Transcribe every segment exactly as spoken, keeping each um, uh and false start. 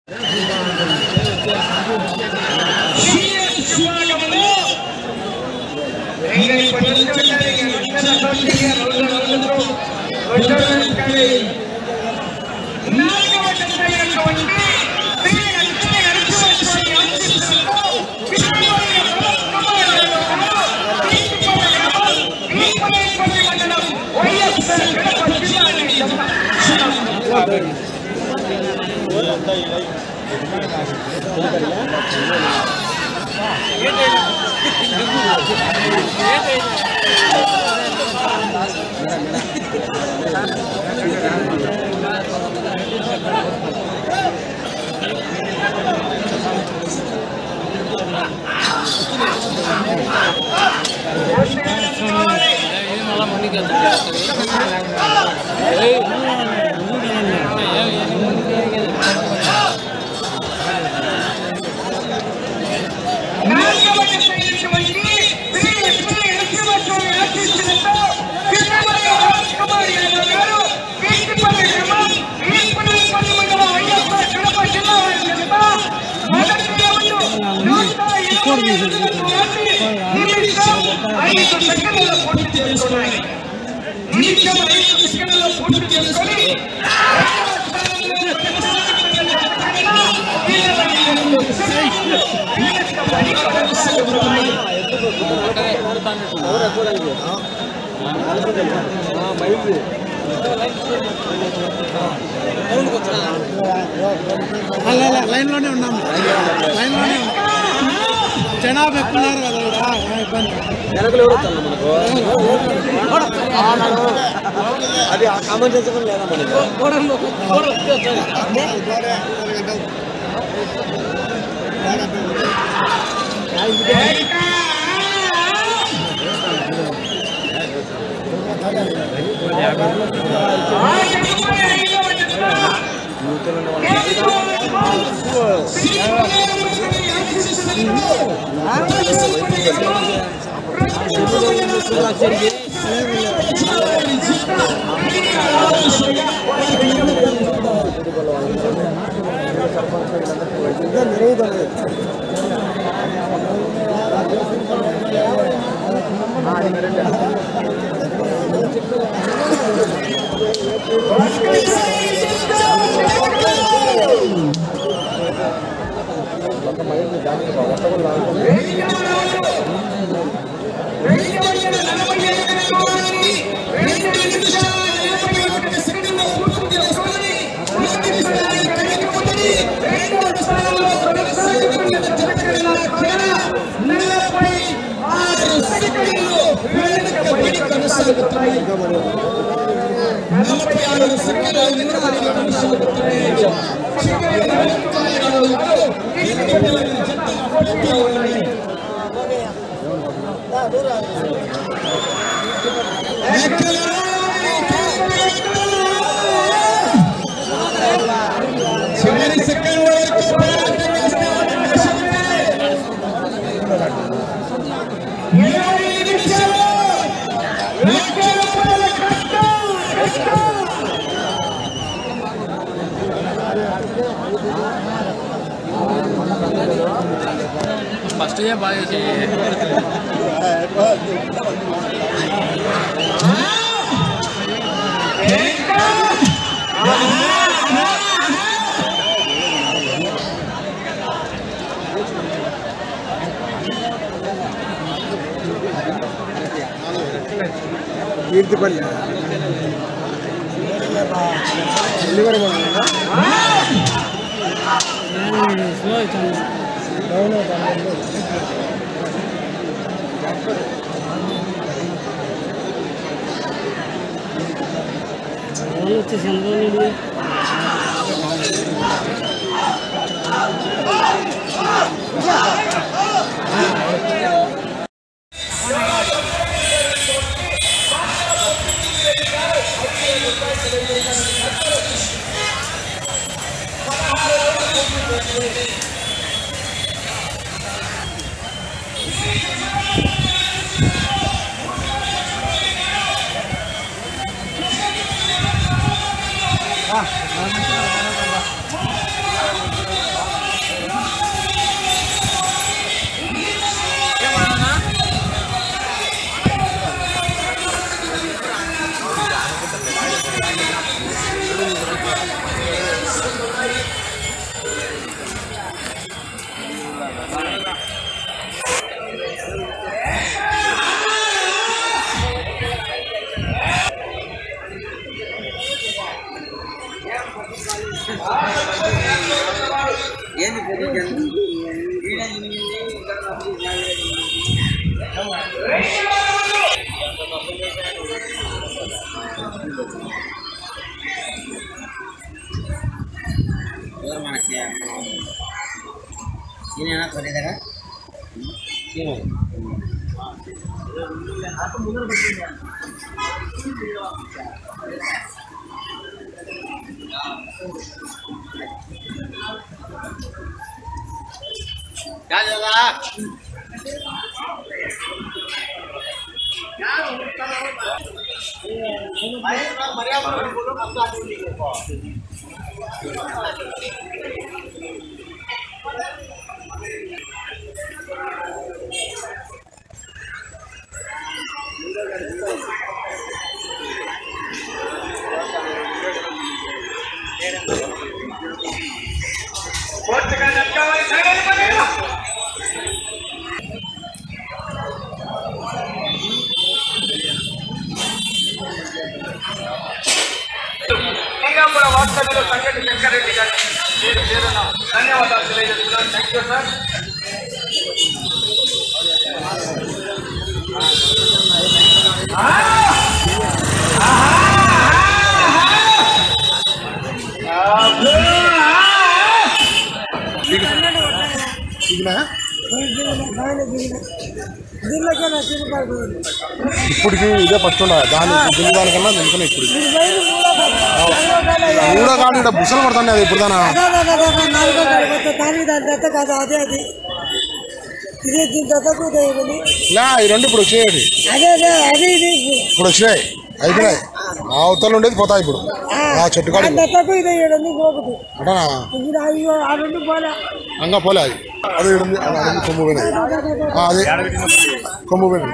Line లోనే ఉన్నాము line లోనే జనాభా ఎక్కున్నారు కదా ఇబ్బంది అది కామన్ సెన్స్ లేదా ఫస్ట్ బాగా కీర్తిపల్లి వచ్చేసి Ah, ini anak tadi kan? Sini. Aku mundur begini. Jalan. వాస్తవంలో సంగతి శంకరెడ్డి గారి పేరు పేరున ధన్యవాదాలు తెలియజేస్తున్నాను. Thank you sir. ఇప్పటికి ఇదే ఫస్ట్ దాని దానికన్నా దీనికన్నా ఇప్పుడు మూడో కాడు ఇక్కడ బుసలు పడుతుంది. అది ఇప్పుడు దానా ఈ రెండు ఇప్పుడు వచ్చేది ఇప్పుడు వచ్చినాయి అయిపోయినాయి. అవతల ఉండేది పోతాయి ఇప్పుడు ఆ చెట్టు కాడ అంటనా అంగా పోలే అది అదే అది కొమ్ము పోయినాయి. అదే కొమ్ము పోయినాయి.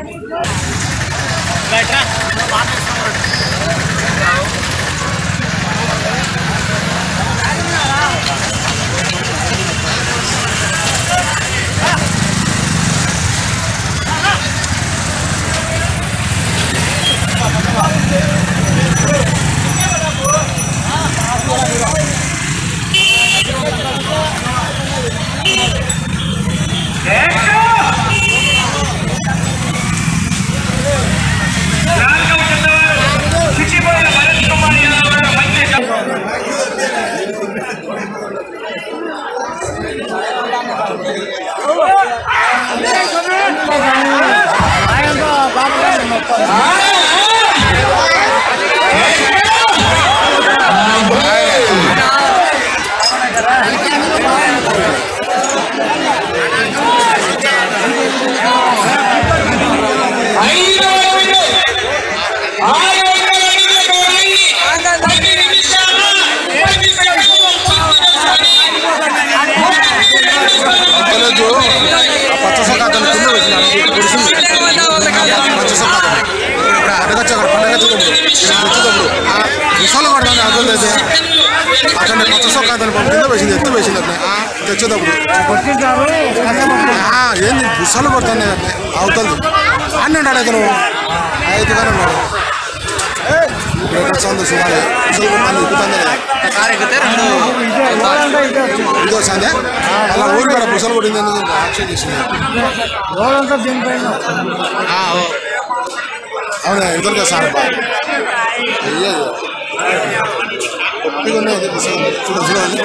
ముసలు పడుతుంది అర్థం అయితే అక్కడ కొత్త సొక్కాతలు కింద వేసింది ఎత్తు వేసింది అట్లా తెచ్చేటప్పుడు ఏంది ముసలు పడుతుంది అట్లా అవుతుంది అన్నీ ఉన్నాడు అతను ఐదుగానే ఉన్నాడు. చూడాలి ముసలు పడుతుంది ఎక్కుతుంది ఇది వస్తుంది అలా ఊరు కూడా ముసలు పడింది ఎందుకు యాక్షన్ చేసింది. అవునా ఎదురుగా సార్ అయ్యో కొద్దిగా ఉన్నాయి చూడ చూడాలి.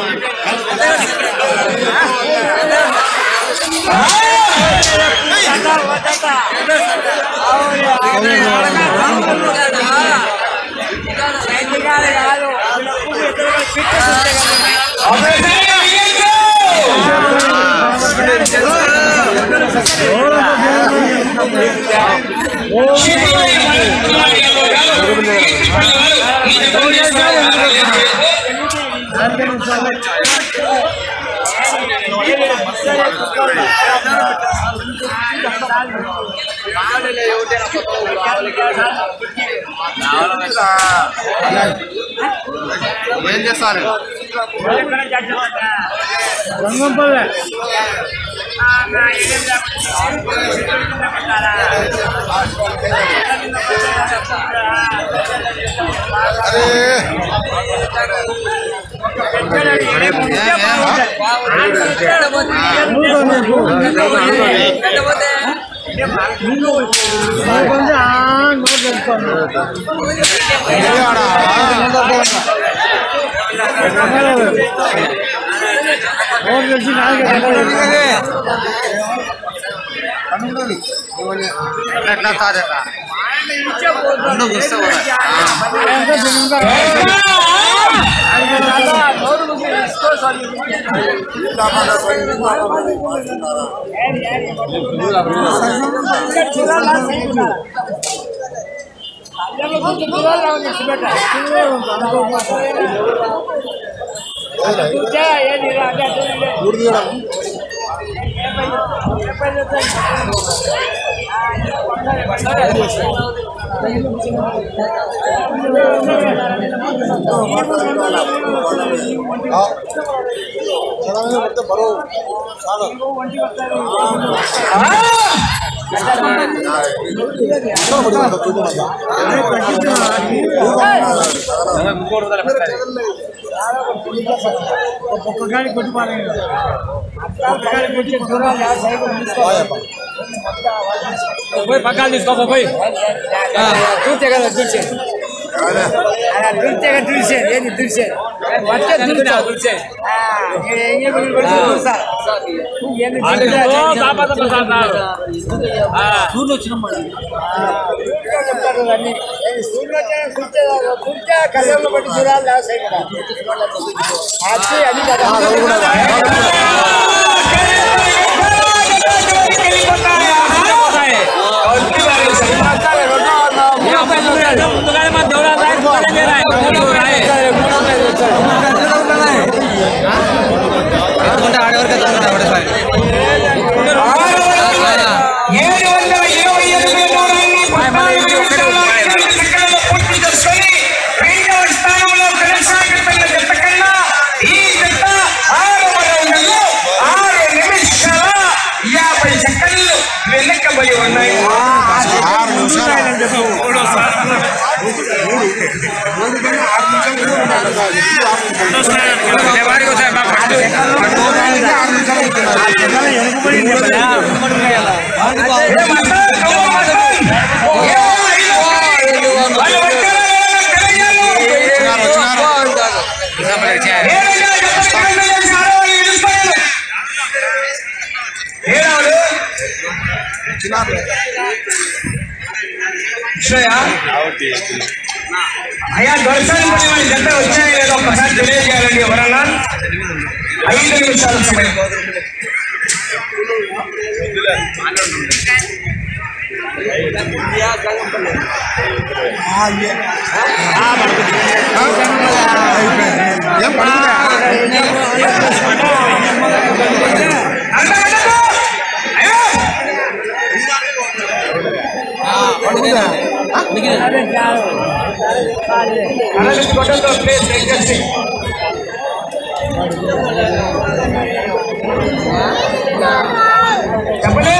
ఏం చేస్తారు రంగంపల్లె అరే బరో పక్కాలు తీసుకో పోయి చూస్తే కదా చూసే దుర్చే దుర్చే ఏంది దుర్చే వచ్చే దుర్చే దుర్చే సూర్యులు వచ్చిన కళ్ళలో బట్టి చూడాలి అది కదా వెనకబడి ఉన్నాయి. ఆరు అయ్యా దొరసాని పని జంట వచ్చాయి లేదో ఒకసారి తెలియజేయాలండి. ఎవరన్నా ఐదు నిమిషాల సమయం. చెప్పండి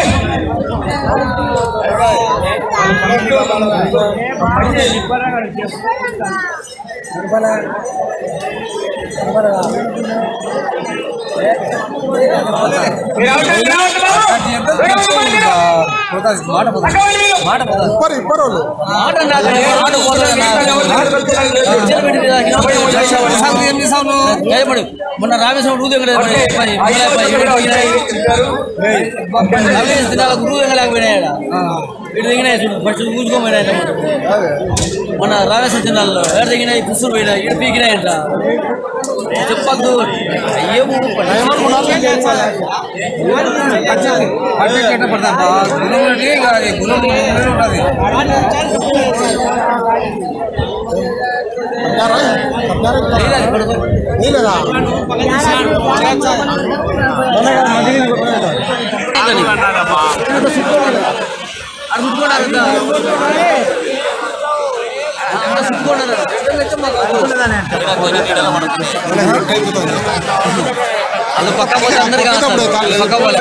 మొన్న రామేశ్వరం రూ దగ్గర రూ ఎగలేకపోయినాయట ఇటు దిగినాయి చూడు ఫస్ట్ కూర్చుకోపోయినాయట. మొన్న రామేశ్వరం జిల్లాలో ఎక్కడ దిగినాయి పుస్తులు పోయినాయి ఇటు పీకినాయంట. చెప్పద్దు ఏమో అది పక్క పోతే అందరు పక్క పోలే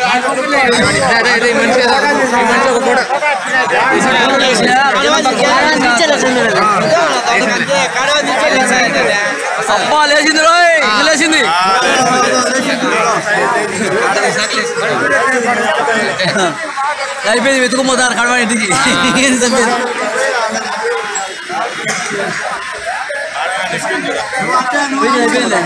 అబ్బా లేచింది రోయ్ లేచింది అయిపోయింది వెతుకుపోతారు కడవ ఇంటికి అయిపోయింది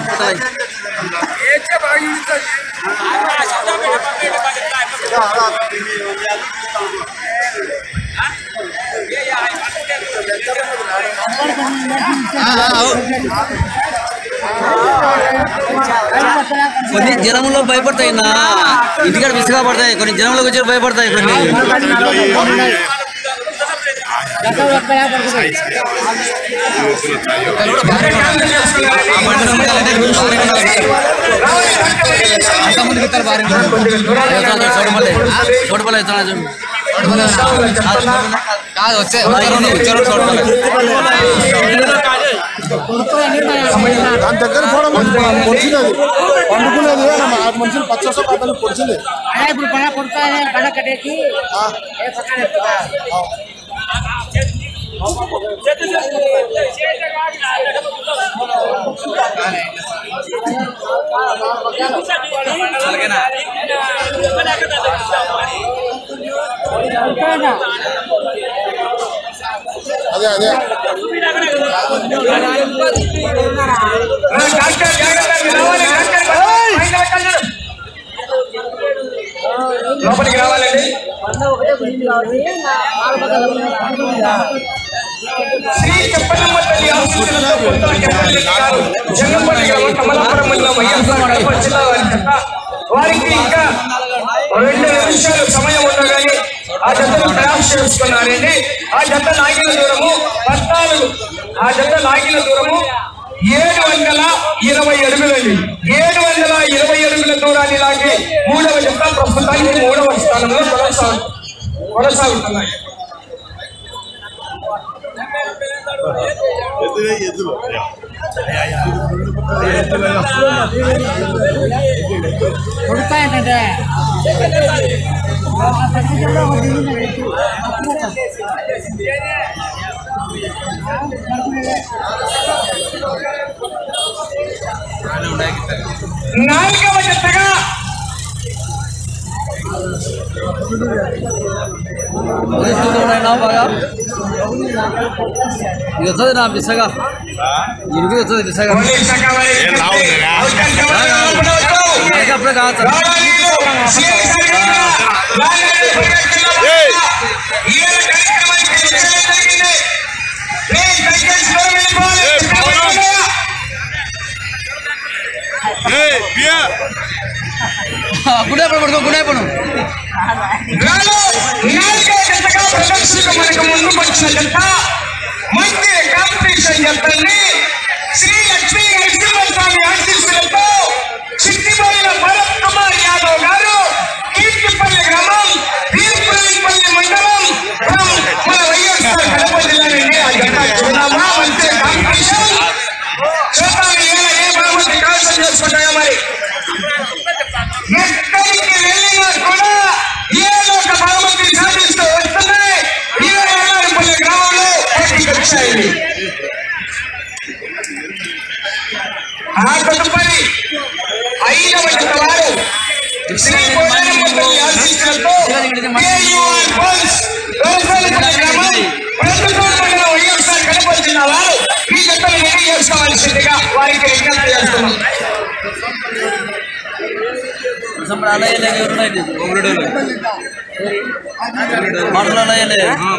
కొన్ని జనంలో భయపడతాయి నా ఇంటికాడ విసుగా పడతాయి కొన్ని జనంలోకి వచ్చి భయపడతాయి కొన్ని చోటపల్లి వచ్చే దాని దగ్గర కూడా పొడిచింది అది పండుకునేది ఆరు మనుషులు పచ్చ పక్కన పొడిచింది ఇప్పుడు పడ కొడతానే పడ కట్టేసి అదే అదే లోపలికి రావాలండి శ్రీ చెప్పనమ్మ తల్లి ఆశీస్సులతో పుట్టిన చెప్పండి గారు జంగంపల్లి గ్రామం కమలాపురం మండలం వైఎస్ఆర్ కడప జిల్లా వారి జత వారికి ఇంకా రెండు నిమిషాలు సమయం ఉండగానే ఆ జతను క్రాష్ చేసుకున్నారండి ఆ జత లాగిన దూరము పద్నాలుగు ఆ జత లాగిన దూరము ఏడు వందల ఇరవై అడుగులండి ఏడు వందల ఇరవై అడుగుల దూరాన్ని లాగి మూడవ జత ప్రస్తుతానికి మూడవ స్థానంలో కొనసాగు కొనసాగుతున్నాయి కొడతాయంటే నాలుగవ జతగా బాగా ఇది వస్తుంది నా పిసగా ఇరుగు వస్తుంది పిసగా అప్పుడే కాదు గుడే పడు గుడే పడు ప్రదర్శనకు ముందుకు వచ్చిన జత మంచి కాంపిటీషన్ జతల్ని శ్రీ లక్ష్మీ నరసింహస్వామి ఆశీస్సులతో చిట్టిపల్లి భరత్ కుమార్ యాదవ్ గారు కీర్తిపల్లి గ్రామం వీరపల్లి మండలం మన వైఎస్ఆర్ కడప జిల్లా నుండి ఆ జత చూద్దామా మంచి కాంపిటీషన్ చూద్దాం ఏ బాబు కాల్సం చేసుకుంటాయో మరి ఎక్కడికి వెళ్ళినా కూడా ఏదో ఒక బహుమతి సాధిస్తూ వస్తున్నాయి ఈ ఎల్లారిపల్లి గ్రామంలో పోటీకి వచ్చాయి ఆ తదుపరి ఐదవ జత వారు శ్రీ పోలమ్మ తల్లి ఆశీస్సులతో కేయూఆర్ బాల్స్ ఎల్లారిపల్లి గ్రామం ప్రొద్దుటూరు మండలం వైఎస్ఆర్ కడప జిల్లా వారు ఈ జతను రెడీ చేసుకోవాల్సిందిగా వారికి విజ్ఞప్తి చేస్తున్నాం అలాగే మాటలు అలాగే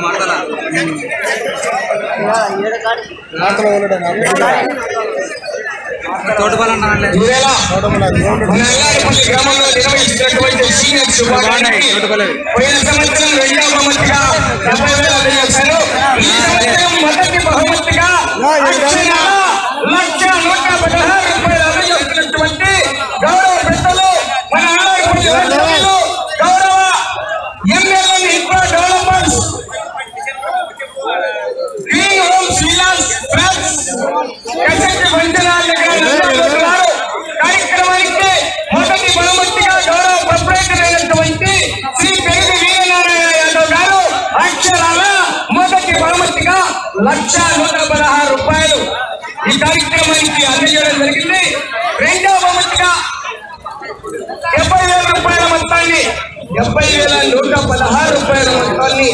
గ్రామంలో నిర్వహించినటువంటి సీనియర్ శుభాకాంక్షి పోయిన సంవత్సరం రెండవ బహుమతిగా డెబ్బై వేలు అందజేశారు ఈ సంవత్సరం మొదటి బహుమతిగా లక్ష నూట పదహారు రూపాయలు అందజేస్తున్నటువంటి గౌరవ పెద్దలు మన ఆడపల్లి గౌరవ MLA infra developers green homes villas plus కసెట్టి వంచనాల కార్యక్రమానికి మొదటి బహుమతిగా గౌరవ ప్రొపరేటర్ అయినటువంటి శ్రీ పెరుగు వీరనారాయణ యాదవ్ డెబ్బై వేల నూట పదహారు రూపాయల మొత్తాన్ని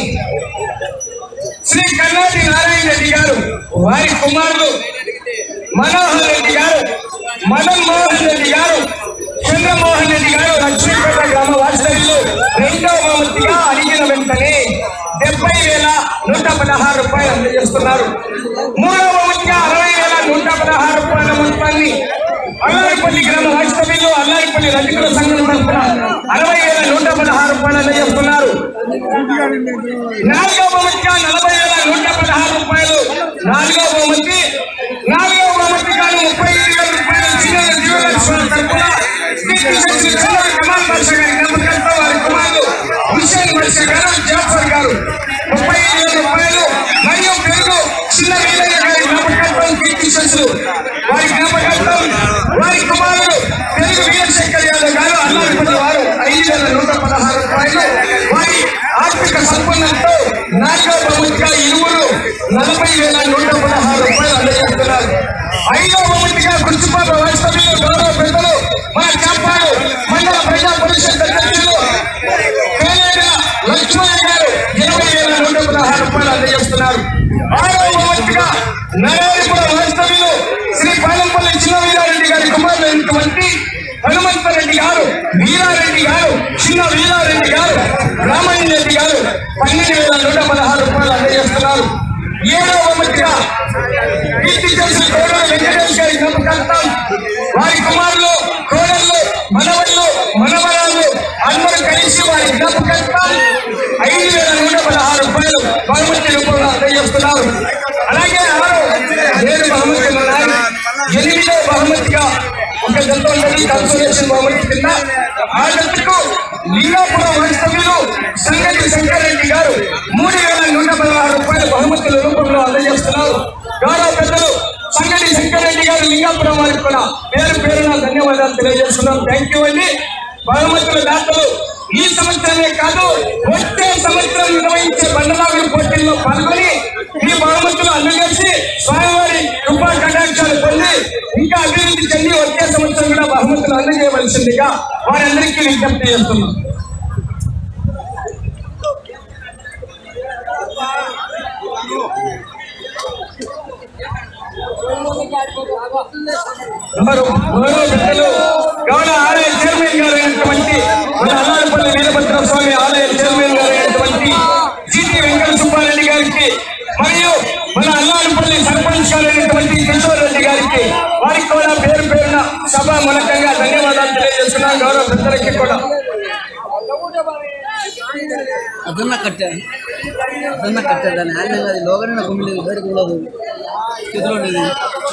శ్రీ కన్నాటి నారాయణ రెడ్డి గారు వారి కుమారులు మనోహర్ రెడ్డి గారు మదన్ మోహన్ రెడ్డి గారు చంద్రమోహన్ రెడ్డి గారు లక్ష్మీపేట గ్రామ వాస్తవ్యులు రెండవ బహుమతిగా అడిగిన వెంటనే డెబ్బై వేల నూట పదహారు రూపాయలు అందజేస్తున్నారు. మూడవ బహుమతిగా అరవై వేల నూట పదహారు రూపాయల మొత్తాన్ని అల్లారిపల్లి గ్రామ వాస్తవ్యులు అల్లారిపల్లి రజకుల సంఘం తరఫున అరవై వేల నూట పదహారు రూపాయలు అందజేస్తున్నారు. నాలుగవ బహుమతిగా నలభై వేల నూట పదహారు రూపాయలు నాలుగవ బహుమతి నాలుగవ బహుమతి గాను ముప్పై ఐదు వేల రూపాయలు చిన్న జీవలక్ష్మి తరఫున కమాల్ బాషా గారి జ్ఞాపకార్థం వారి కుమారులు హుస్సేన్ బాషా గారు జాఫర్ గారు ముప్పై ఐదు వేల రూపాయలు మరియు పెరుగు చిన్న వీరయ్య గారి జ్ఞాపకార్థం కీర్తిశేషులు వారి జ్ఞాపకార్థం వారి కుమారులు పెరుగు వీరశంకర్ యాదవ్ గారు అల్లారిపల్లి వారు ఐదు వేల నూట పదహారు రూపాయలు వారి ఆర్థిక సంపన్నంతో నాలుగో బహుమతిగా ఇరువురు నలభై వేల నూట పదహారు రూపాయలు అందజేస్తున్నారు. ఐదో బహుమతిగా కృష్ణపాద వాస్తవ్యులు గౌరవ పెద్దలు మన కాపాడు మండల ప్రజా పరిషత్ అధ్యక్షులు లక్ష్మయ్య గారు ఇరవై వేల నూట పదహారు రూపాయలు అందజేస్తున్నారు. ఆరో బహుమతిగా నరేంద్రపుర వాస్తవ్యులు శ్రీ పాలంపల్లి చిన్న వీరారెడ్డి గారి కుమారులైనటువంటి హనుమంతరెడ్డి గారు వీరారెడ్డి గారు చిన్న వీరారెడ్డి గారు రామయ్య రెడ్డి గారు పన్నెండు వేల నూట పదహారు రూపాయలు అందజేస్తున్నారు. ఏడవ బహుమతిగా కీర్తి చేసిన కోడలు వెంకటేష్ గారి జ్ఞాపకార్థం వారి కుమారులు కోడళ్ళు మనవళ్ళు మనవరాలు అందరూ కలిసి వారి జ్ఞాపకార్థం ఐదు వేల నూట పదహారు రూపాయలు బహుమతి రూపంలో అందజేస్తున్నారు. అలాగే ఆరు ఏడు బహుమతులు ఉన్నాయి. ఎనిమిదో బహుమతిగా ఒక జంట ఉన్నది కన్సోలేషన్ బహుమతి కింద ఆ జంటకు లీలాపురం వాస్తవ్యులు సంగతి శంకర్రెడ్డి గారు మూడు వేల నూట పదహారు రూపాయల బహుమతుల రూపంలో అందజేస్తున్నారు. గౌరవ పెద్దలు సంగటి శంకర్రెడ్డి గారు లింగాపురం వారికి కూడా పేరు పేరున ధన్యవాదాలు తెలియజేస్తున్నాం. థ్యాంక్ యూ అండి. బహుమతుల దాతలు ఈ సంవత్సరమే కాదు వచ్చే సంవత్సరం నిర్వహించే బండలాగుల పోటీల్లో పాల్గొని ఈ బహుమతులు అందజేసి స్వామివారి కృపా కటాక్షాలు పొంది ఇంకా అభివృద్ధి చెంది వచ్చే సంవత్సరం కూడా బహుమతులు అందజేయవలసిందిగా వారందరికీ విజ్ఞప్తి చేస్తున్నాం. గౌరవ ఆలయ చైర్మన్ గారు అయినటువంటి మన అల్లారిపల్లి వీరభద్ర స్వామి ఆలయ చైర్మన్ గారు అయినటువంటి సిటీ వెంకట సుబ్బారెడ్డి గారికి మరియు మన అల్లారిపల్లి సర్పంచ్ గారు అయినటువంటి కిషోర్ రెడ్డి గారికి వారికి కూడా పేరు పేరున సభా మూలకంగా ధన్యవాదాలు తెలియజేస్తున్నాం. గౌరవ పెద్దలకి కూడా ಅದನ್ನ ಕಟ್ಟೆ ಅದನ್ನ ಕಟ್ಟೆ దాన్ని హ్యాండిల్ అది లోగనే గుమ్మిలేదు బయటకు ఉండదు చేతిలో ఉండేది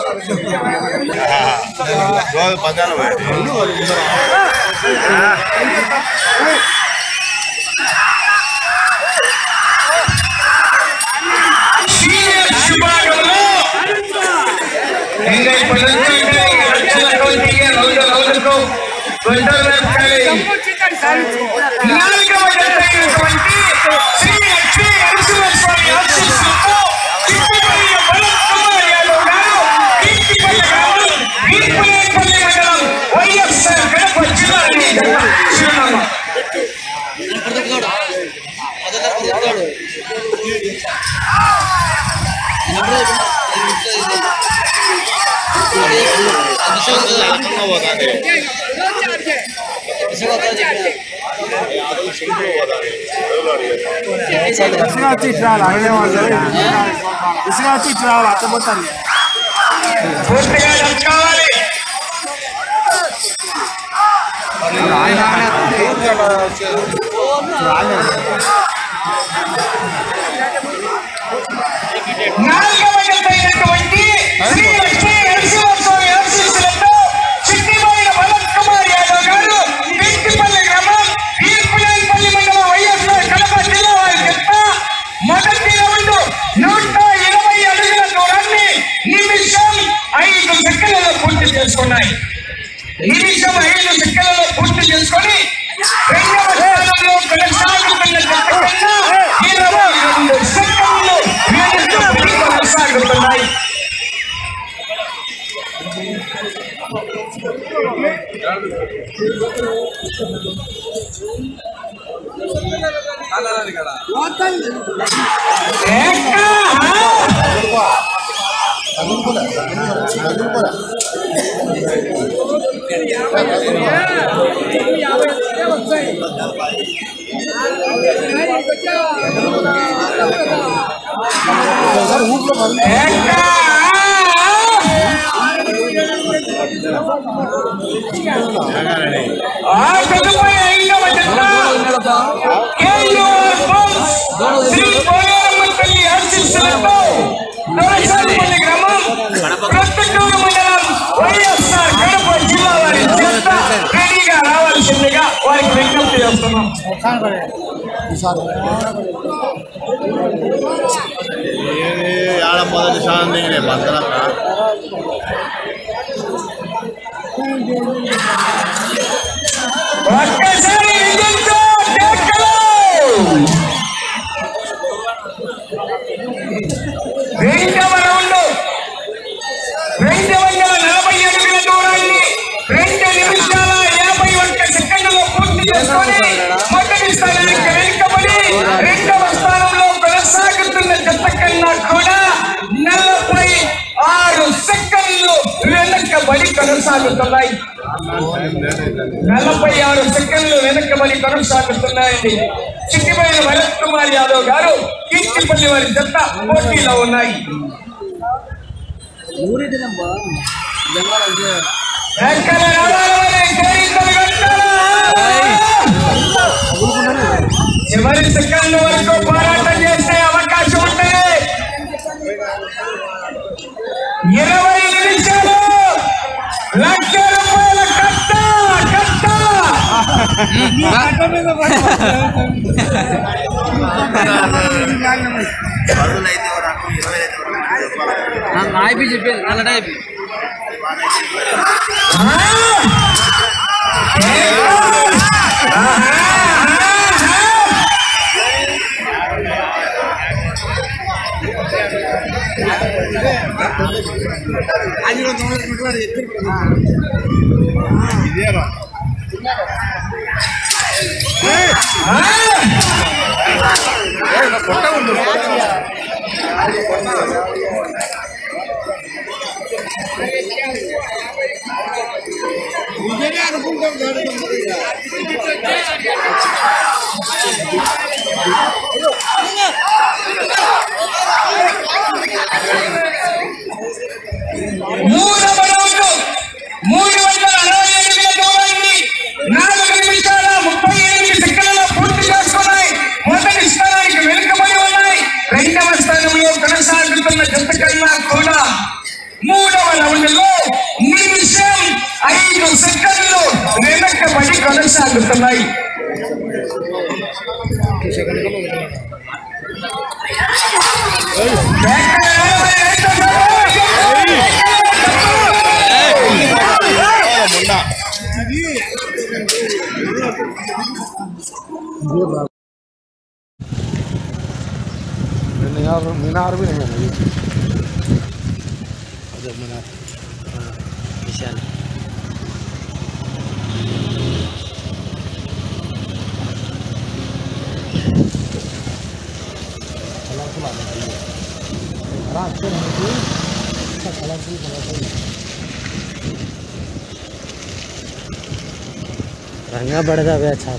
ఇసుగా వచ్చి ఇట్లా ఇసుగా వచ్చి ఇట్లా అత్తపోతాను నాలుగవ జతైనటువంటి శ్రీ లక్ష్మీ నరసింహస్వామి ఆశీస్సులతో చిట్టిబాయిల భరత్ కుమార్ యాదవ్ గారు పెంటిపల్లి గ్రామం ఈర్పులేనిపల్లి మండలం వైఎస్ఆర్ కడప జిల్లా వారి చెత్త మొదటి రౌండ్ నూట ఇరవై అడుగుల దూరాన్ని నిమిషం ఐదు సెకండ్లలో పూర్తి చేసుకున్నాయి. నిమిషం ఐదు సెకండ్లలో పూర్తి చేసుకొని రెండవ స్థానంలో కొనసాగుతున్న జత కన్నా ఇరవై రెండు సెకండ్లు కొనసాగుతున్నాయి. రావాల్సిందిగా వారికి విజ్ఞప్తి చేస్తున్నాం. ఆడ మొదటి స్థానం దిగినాయి భద్రత ఒక్కసారి రెండవ రౌండ్ రెండు వందల నలభై అడుగుల దూరాన్ని రెండు నిమిషాల యాభై ఒక్క సెకండ్లో పూర్తి చేసుకొని మొదటి స్థానానికి వెనుకబడి రెండవ స్థానంలో కొనసాగుతున్న జత కన్నా కూడా నలభై ఆరు సెకండ్లు వెనకబడి కొనసాగుతున్నాయి. నలభై ఆరు సెకండ్లు వెనకబడి కొనసాగుతున్నాయండి. చిట్టిపోయిన భరత్ కుమార్ యాదవ్ గారు కీర్తిపల్లి వారి జత పోటీలో ఉన్నాయి. చివరి సెకండ్ వరకు పోరాటం చేసే అవకాశం ఉంటుంది. ఇరవై నిమిషాలు లక్ష రూపాయల కట్ట కట్ట నాయపి చెప్పేది నల్ల నాయపి మూడవ రౌండ్ మూడు వందల అరవై ఎనిమిది దూరాన్ని నాలుగు నిమిషాల ముప్పై ఎనిమిది సెకండ్లలో పూర్తి చేసుకున్నాయి. మొదటి స్థానానికి వెనుకబడి ఉన్నాయి. రెండవ స్థానంలో కొనసాగుతున్న జత కన్నా కూడా మూడవ రౌండ్ లో నిమిషం ఐదు సెకండ్లు వెనకబడి కొనసాగుతున్నాయి. मीनार भी नहीं है मीनार विशाल रंगा बढ़ता हुआ अच्छा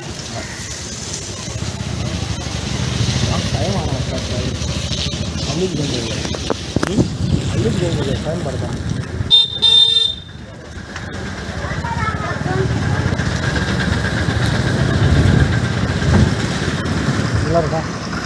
अल्लू गेंगे अल्लू गेंगे टाइम पड़ता लड़का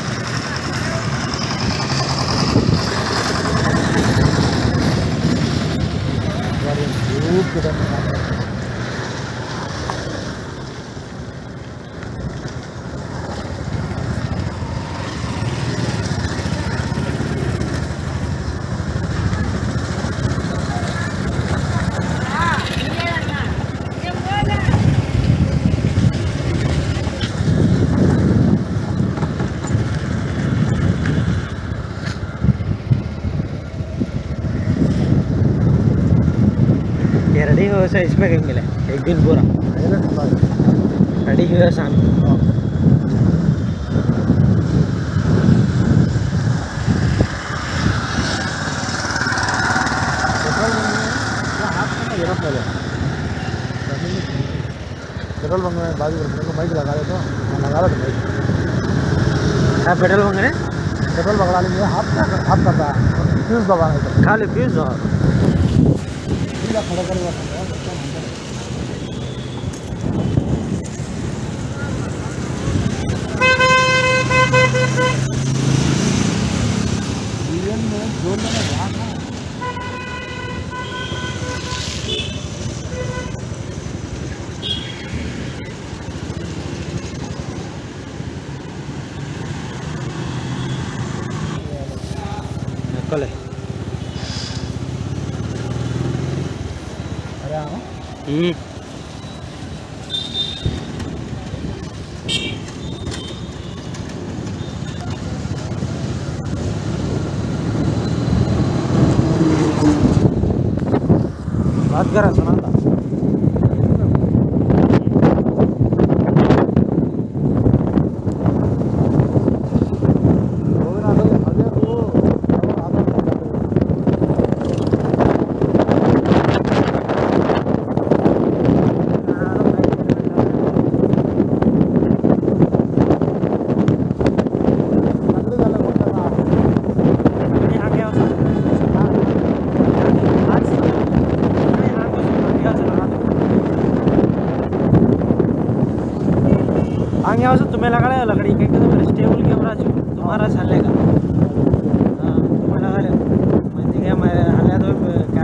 रेडी हो इसमें कहीं मिले एक दिन पूरा रेडी हुआ शाम पेट्रोल बंक में बात करते हैं बाइक लगा दे तो लगा दे बाइक क्या पेट्रोल बंक है पेट्रोल पकड़ा लेंगे हाथ हाथ करता है फ्यूज दबाना है खाली फ्यूज हो खड़ा करेगा जीवन में जोड़ लेना ध्यान है कल अरे हाँ हम्म बात करा सुना था आगे आओ तुम्हें लगा ले लकड़ी के तो टेबल के ऊपर तुम्हारा चलेगा हाँ तुम्हें लगा ले मैं मैं हले तो क्या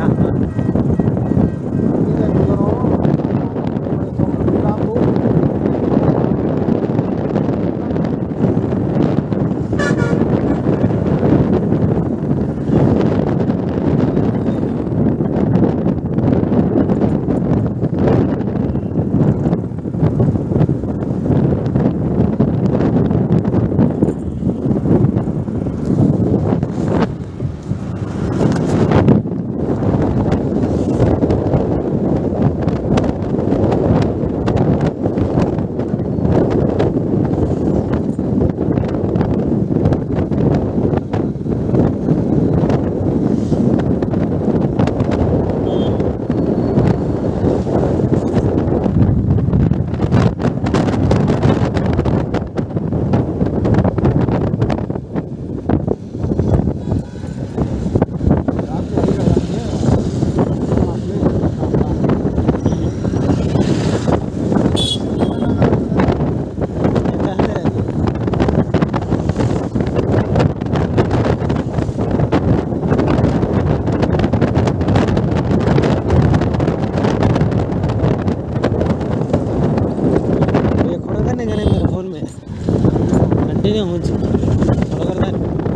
कंटिन्यू मुझे फॉलो करता है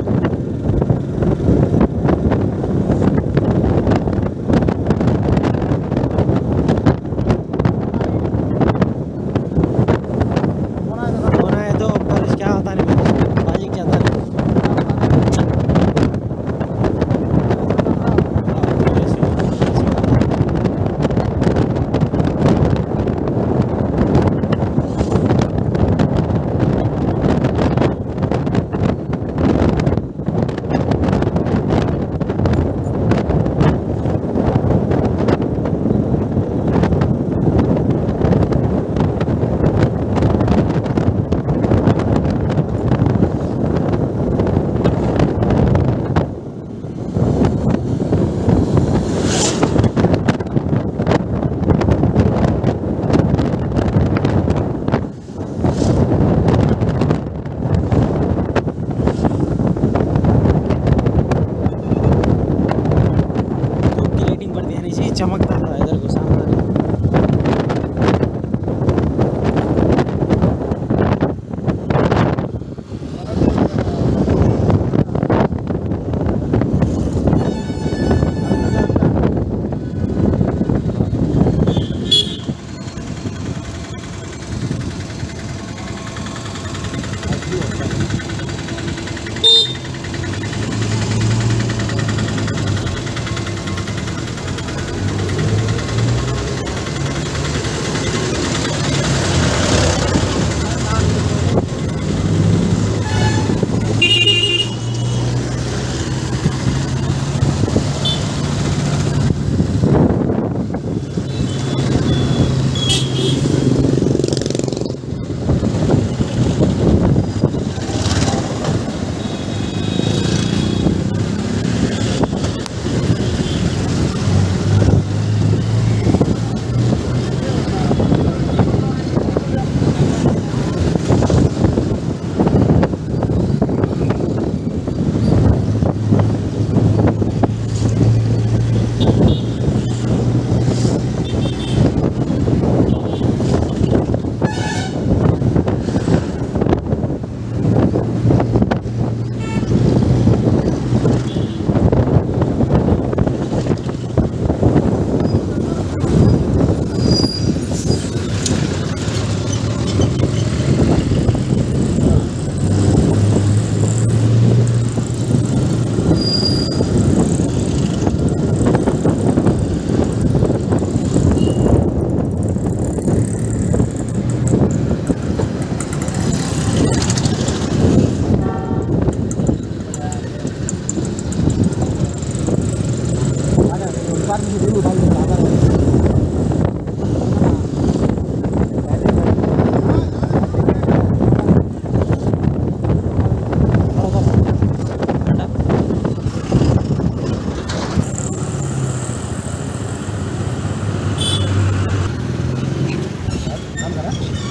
होना है तो बारिश क्या होता नहीं बाजी क्या होता नहीं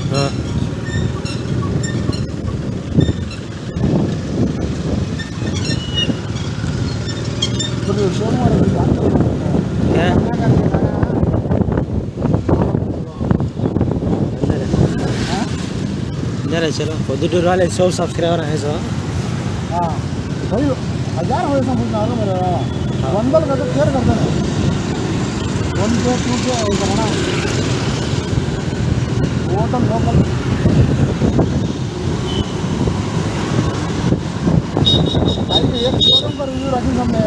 हाँ क्या अंदर है चलो పొద్దుటూరు वाले सौ सब्सक्राइबर हैं सो भाई हजार हो समझना है मेरा बंदल का तो शेयर करते हैं वन पे टू पे करना वो तो लोकल भाई एक शोरूम पर रिव्यू रखी हमने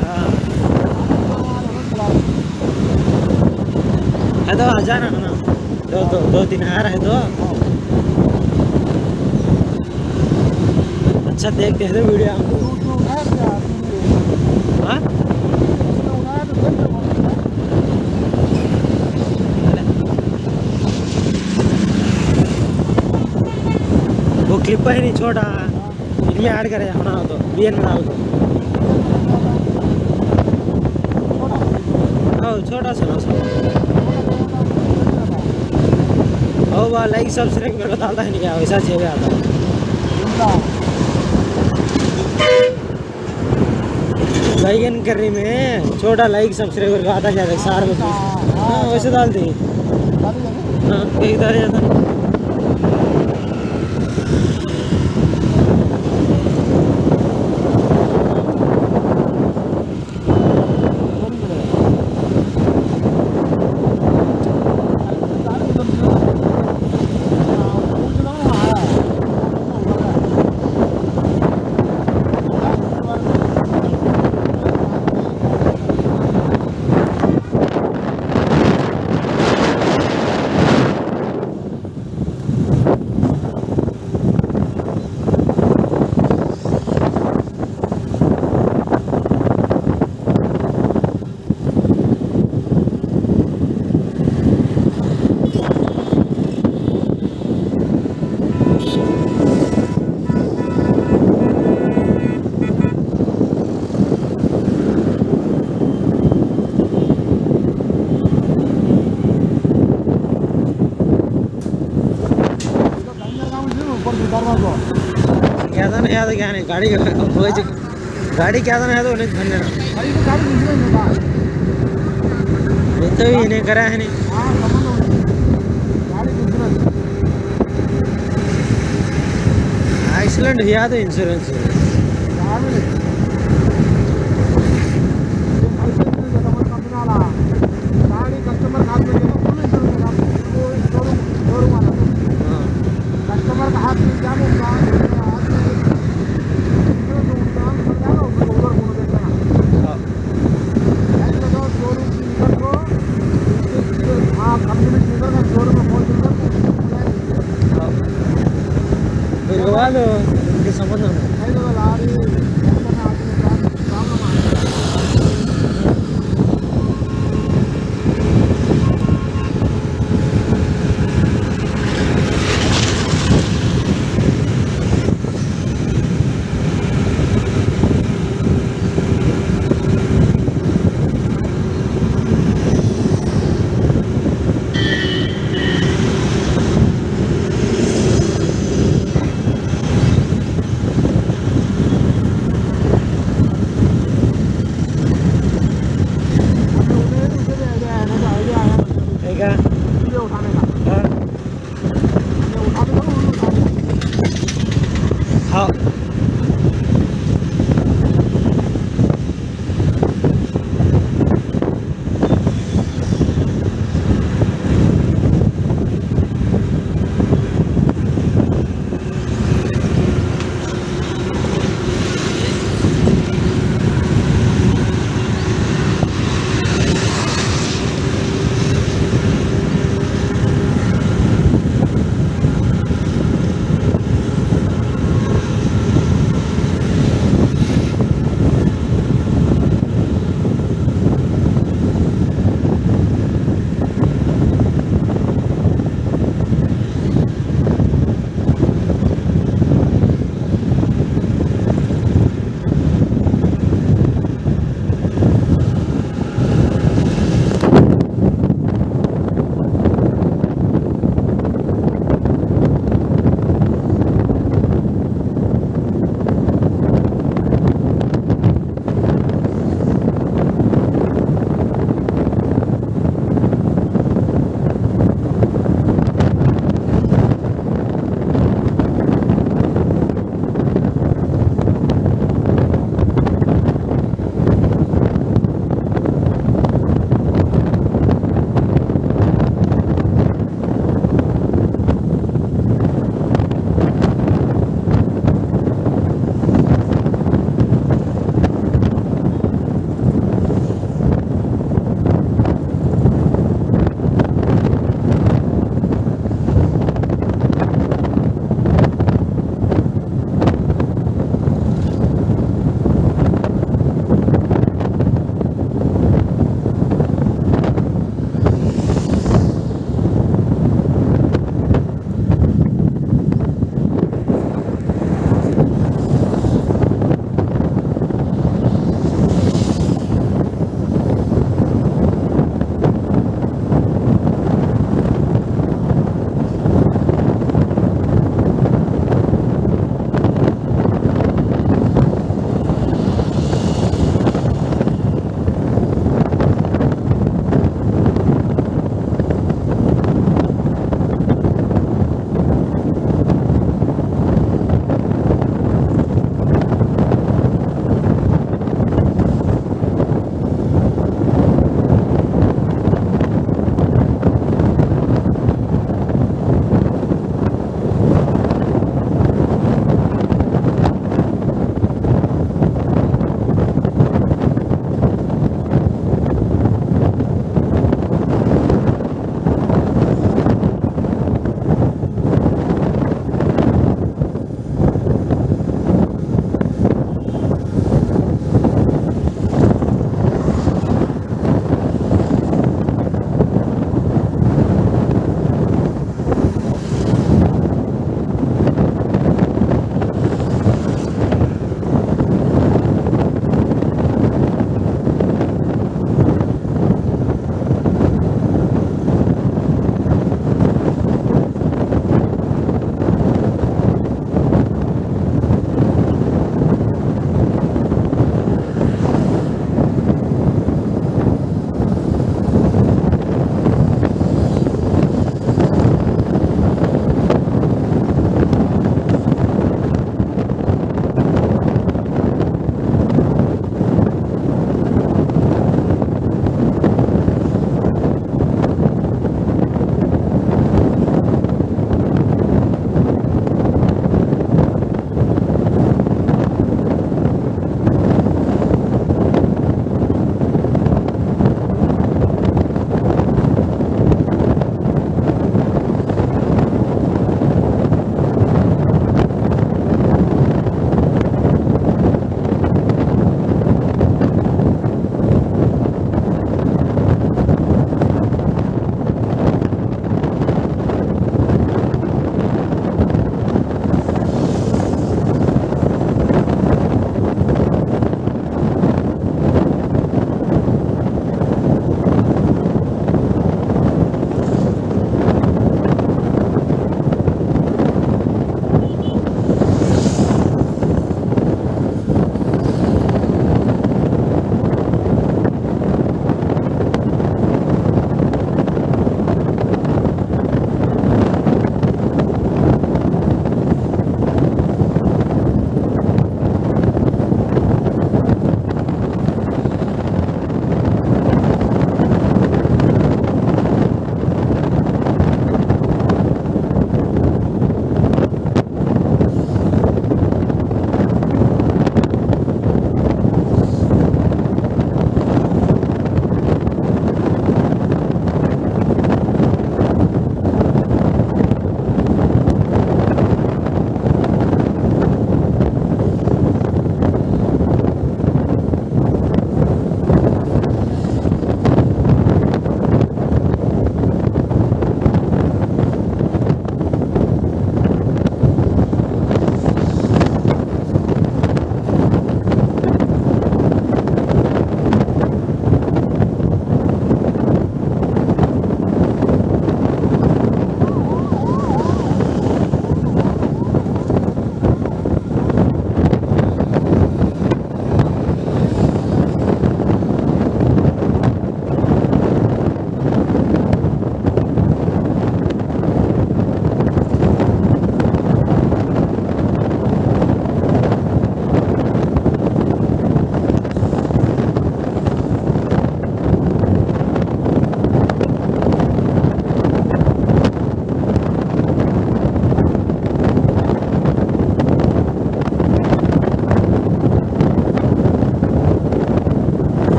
है तो आ जाना ना दो दो दो तीन आ रहे तो अच्छा देखते हैं तो वीडियो हाँ वो क्लिप है नहीं छोटा इनमें ऐड करे होना हो तो बी एन में डाल दो ओ छोटा सा ना ओ वाह लाइक सब्सक्राइब मेरे को डालता है नहीं क्या वैसा चाहिए आता बैगन करी में छोटा लाइक सब्सक्राइबर का आता क्या था सार में हाँ वैसे डालते हैं हाँ कहीं डाल जाता क्या था ना याद क्या नहीं गाड़ी गाड़ी क्या था ना याद उन्हें धन्य ना तो भी इन्हें करा है नहीं एक्सीडेंट हुआ तो इंश्योरेंस कस्टमर का हाथ में क्या Bergawalo, hindi sa mga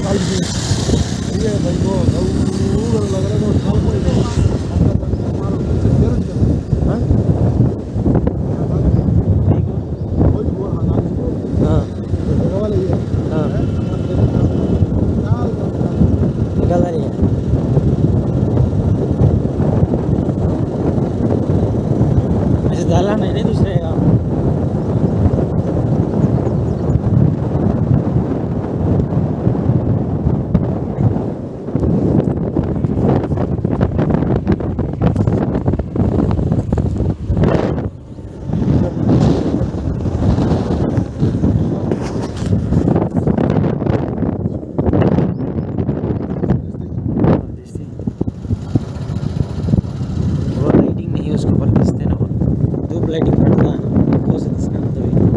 ये भाई को वो लग रहा है तो कोई नहीं मारो देर से हां कोई बोल हां हां वाले ये हां निकल रही है ऐसे डाला नहीं नहीं दूसरे का लाइटिंग पड़ता है वो से इसका मतलब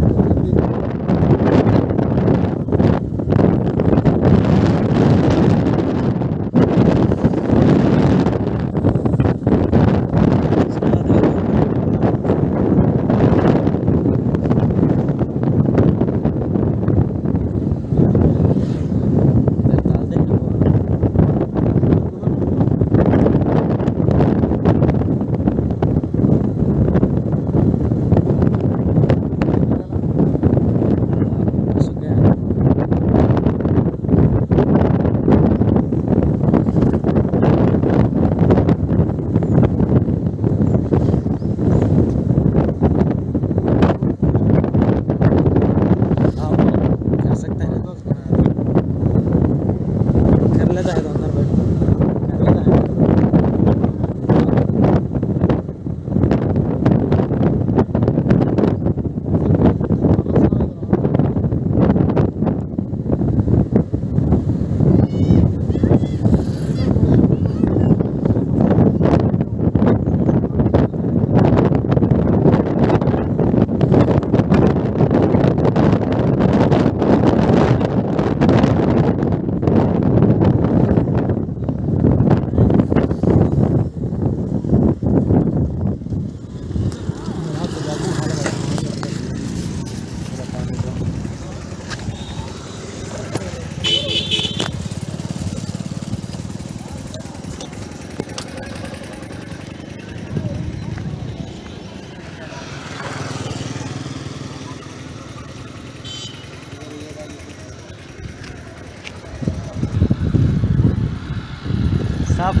साफ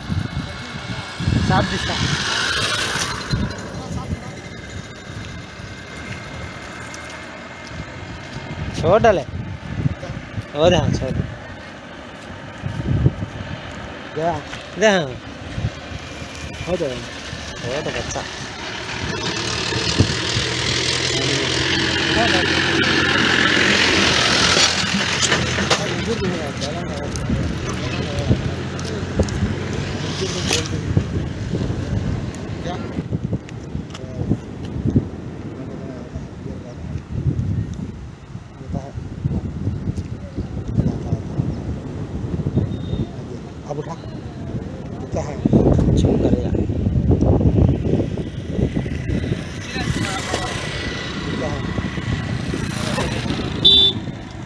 साफ दिसता छोड़ डाले हो ध्यान छोड़ ध्यान ध्यान हो तो हो तो बच्चा अब उठा क्या है झूम करेगा क्या है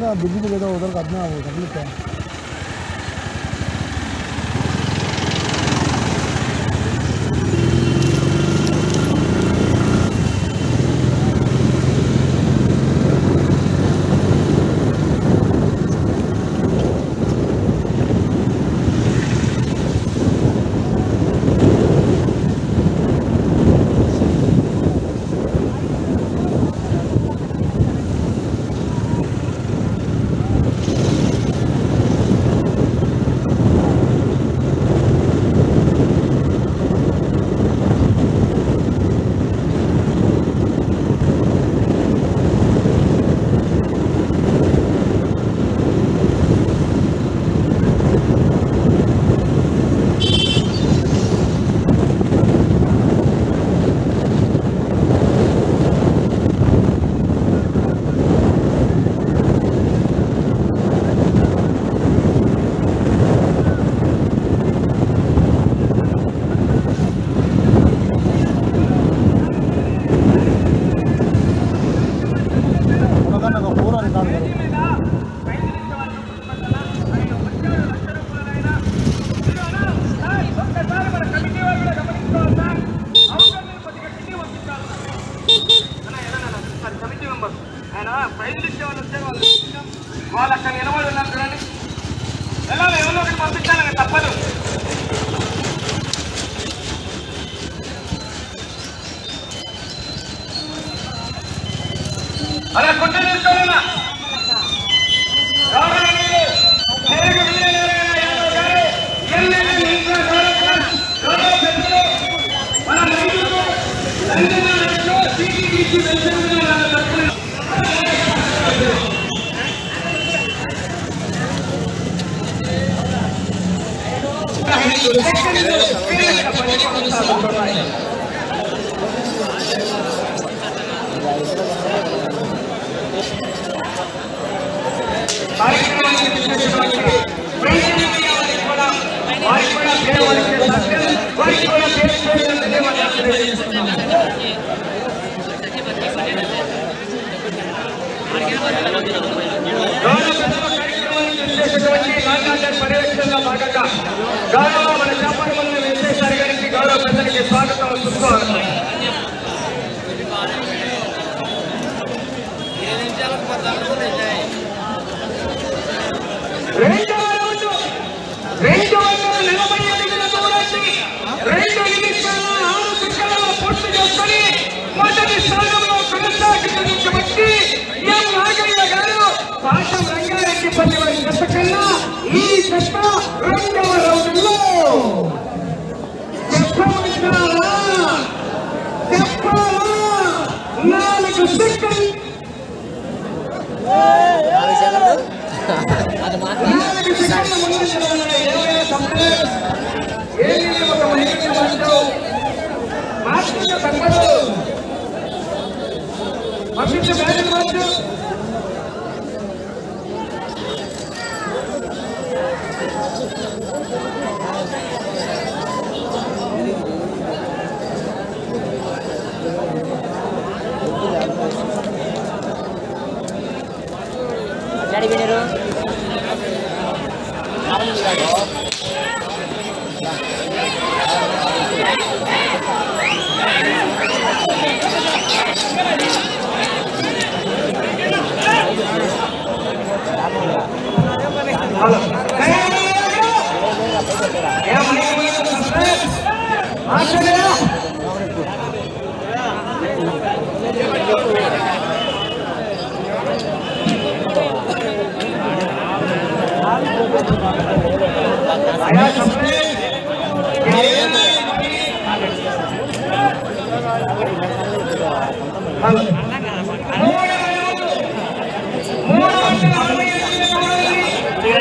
बिजली के उधर करना वो तकलीफ है వాళ్ళు అక్కడ నిలబడి ఉన్నారు చూడండి. వెళ్ళాలి, ఎవరో ఒకటి పంపించాలని తప్పదు. అలా కొట్ట తీసుకోవాలన్నా పర్యవేక్షణలో భాగంగా గౌరవ మన చేపల మండలి వెంకటేశ్వర గారికి గౌరవ పెద్దలకి స్వాగతం సుస్వాగతం. రెండవ రౌండ్ రెండు వందల నలభై అడుగుల దూరాన్ని రెండు నిమిషాల ఆరు సెకండ్లలో పూర్తి చేసుకొని మొదటి స్థానంలో కొనసాగించబట్టి ఎం నాగయ్య గారు పాఠం రంగారెడ్డి పల్లి వారి జత కన్నా ఈ జత రెండవ రౌండ్లో చెప్పమంటారా చెప్పాలా నాలుగు సెకండ్ నాలుగు సెకండ్ల ముందు ఏమైనా తప్పదు. ఏమి ఒక మహిళ మాత్రం మార్చుకుంటే తప్పదు. పంపించే బ్యాలెన్స్ మార్చు. Jadi beneran. Halo. Ya, mari kita subscribe. Masuk ya. Saya subscribe. Halo.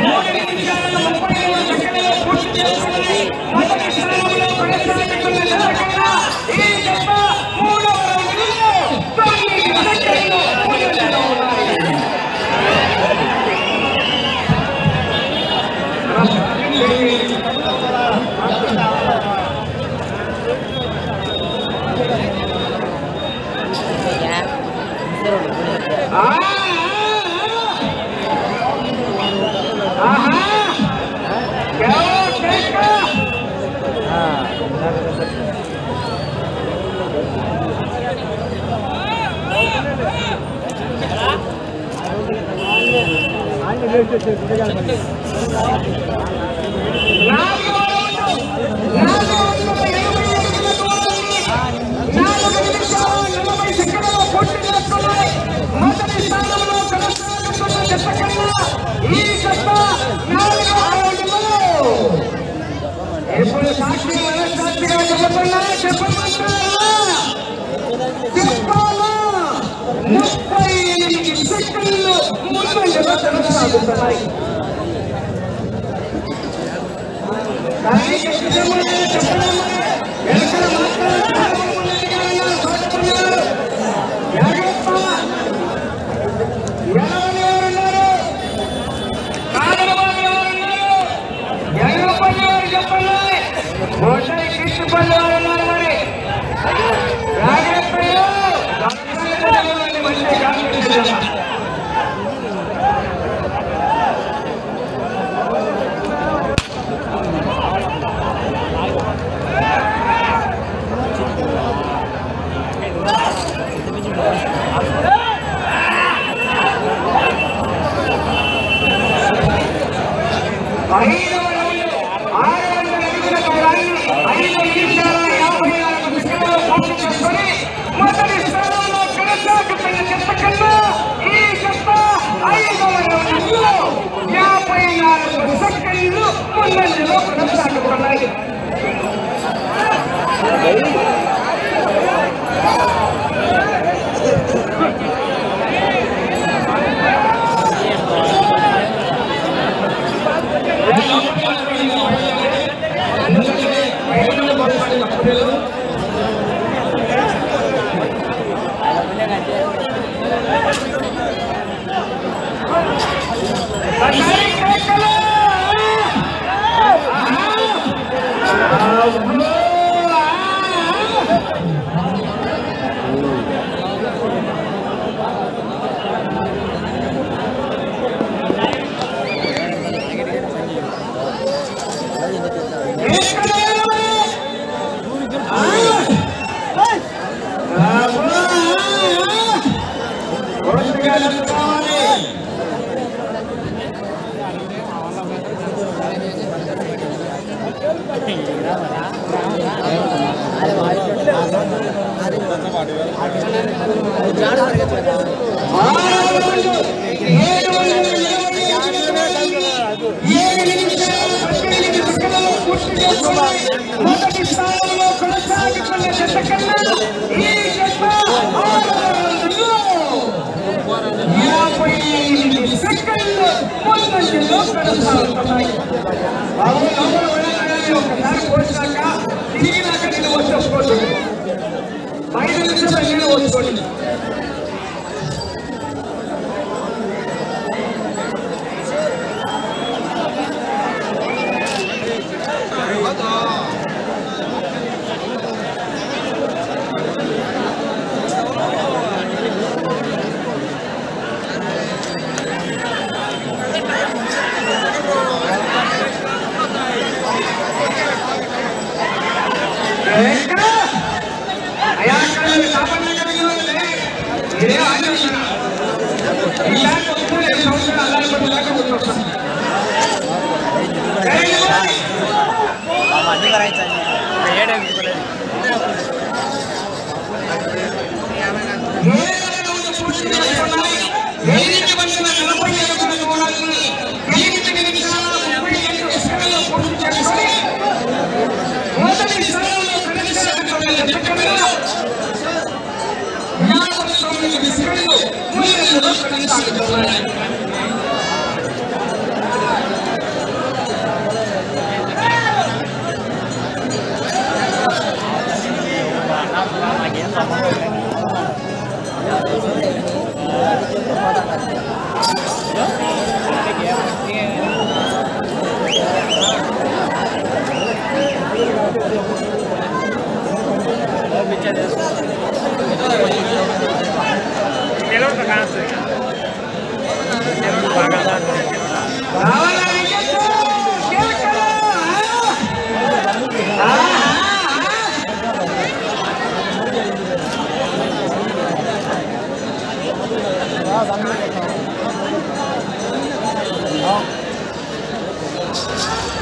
మొదటి స్థానంలో కొనసాగుతున్న మొదటి స్థానంలో కొనసాగుతున్న జత కన్నా ఈ జత నాలుగో రౌండ్లో ఇప్పుడు సాక్షి మనసాక్షిగా చెప్పకుండా చెప్పమంటారా చెప్పాలా ముప్పై ఎనిమిది సెకండ్లు ముందంజలో కొనసాగుతున్నాయి.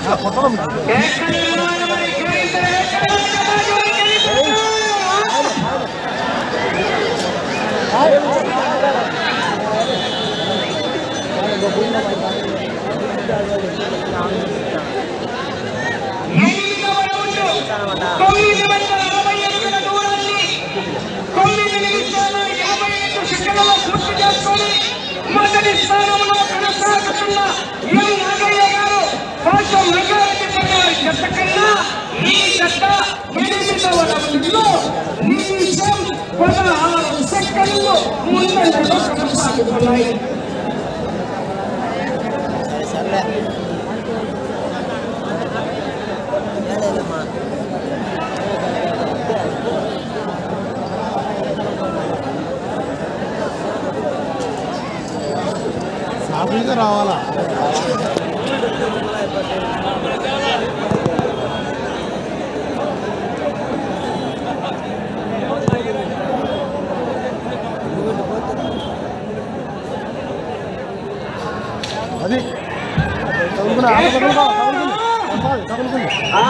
మొదటి స్థానంలో కొనసాగుతున్న ఎం నాగయ్య గారు కొంచెం నగరానికి పడిన జత కన్నా ఈ జత ఎనిమిదవ రౌండ్లో నిమిషం పదహారు సెకండ్లు ముందంజలో కొనసాగుతున్నాయి. సాఫీగా రావాలా అది తగులుకున్నా ఆడ తగులుకో తగులుకుని తగులుకుని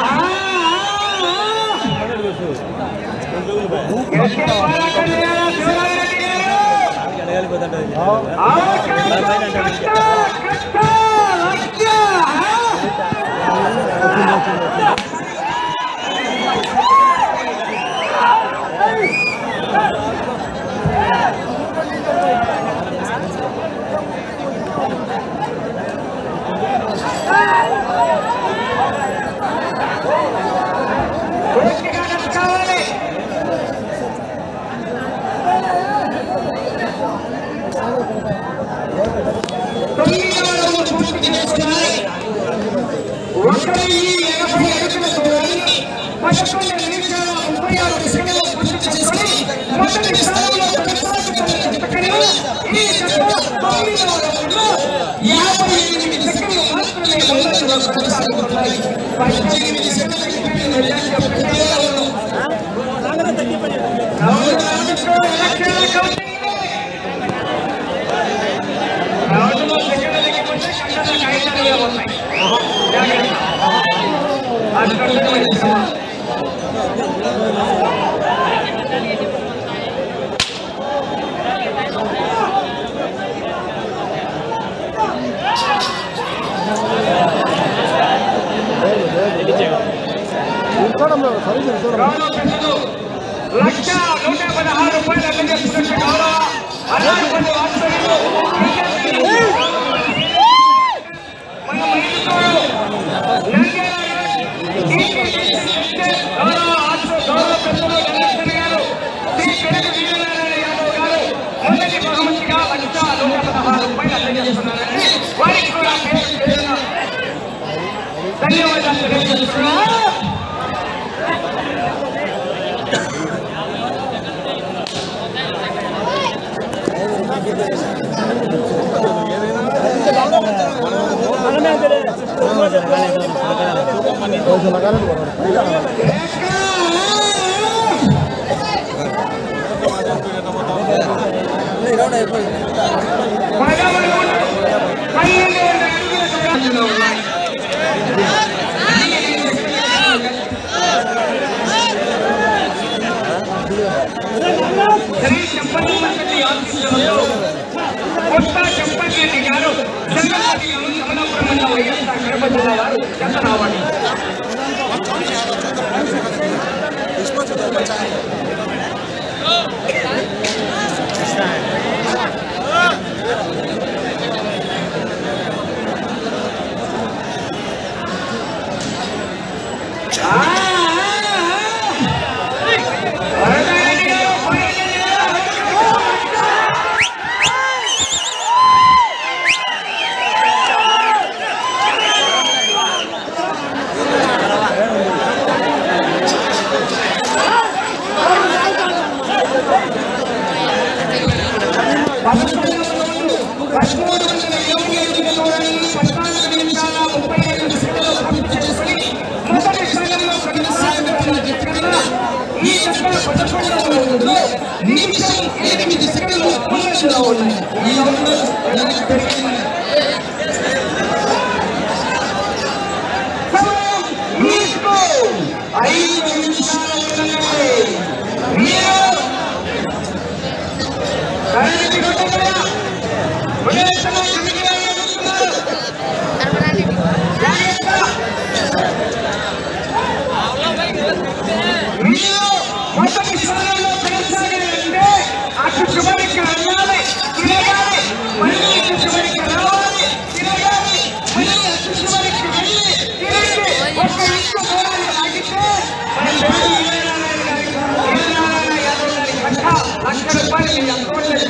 లక్ష నూట పదహారు రూపాయలు అందజేస్తున్నట్టు గౌరవ అనాథపల్లి వాస్తవ్యులు మన మైలుకోడు గౌరవ ఆశ్ర గౌరవ పెద్దలు గణేశ్వర గారు శ్రీ పెరుగు వీరనారాయణ యాదవ్ గారు మొదటి బహుమతిగా లక్ష నూట పదహారు రూపాయలు అందజేస్తున్నారని వారికి కూడా పేరు పేరున ధన్యవాదాలు తెలియజేస్తున్నారు. శ్రీ చెంపల్లి ఆశీస్సులతో కొత్త చెంపల్లి గారు జగన్మోహన్ కమలాపురం వైఎస్ఆర్ కడప జిల్లా వారు చెత్త రావాలి.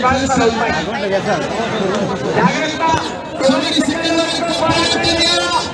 కాల్సాలు ఉన్నాయి. జాగ్రత్త. చివరి సెకండ్ వరకు పోరాటం.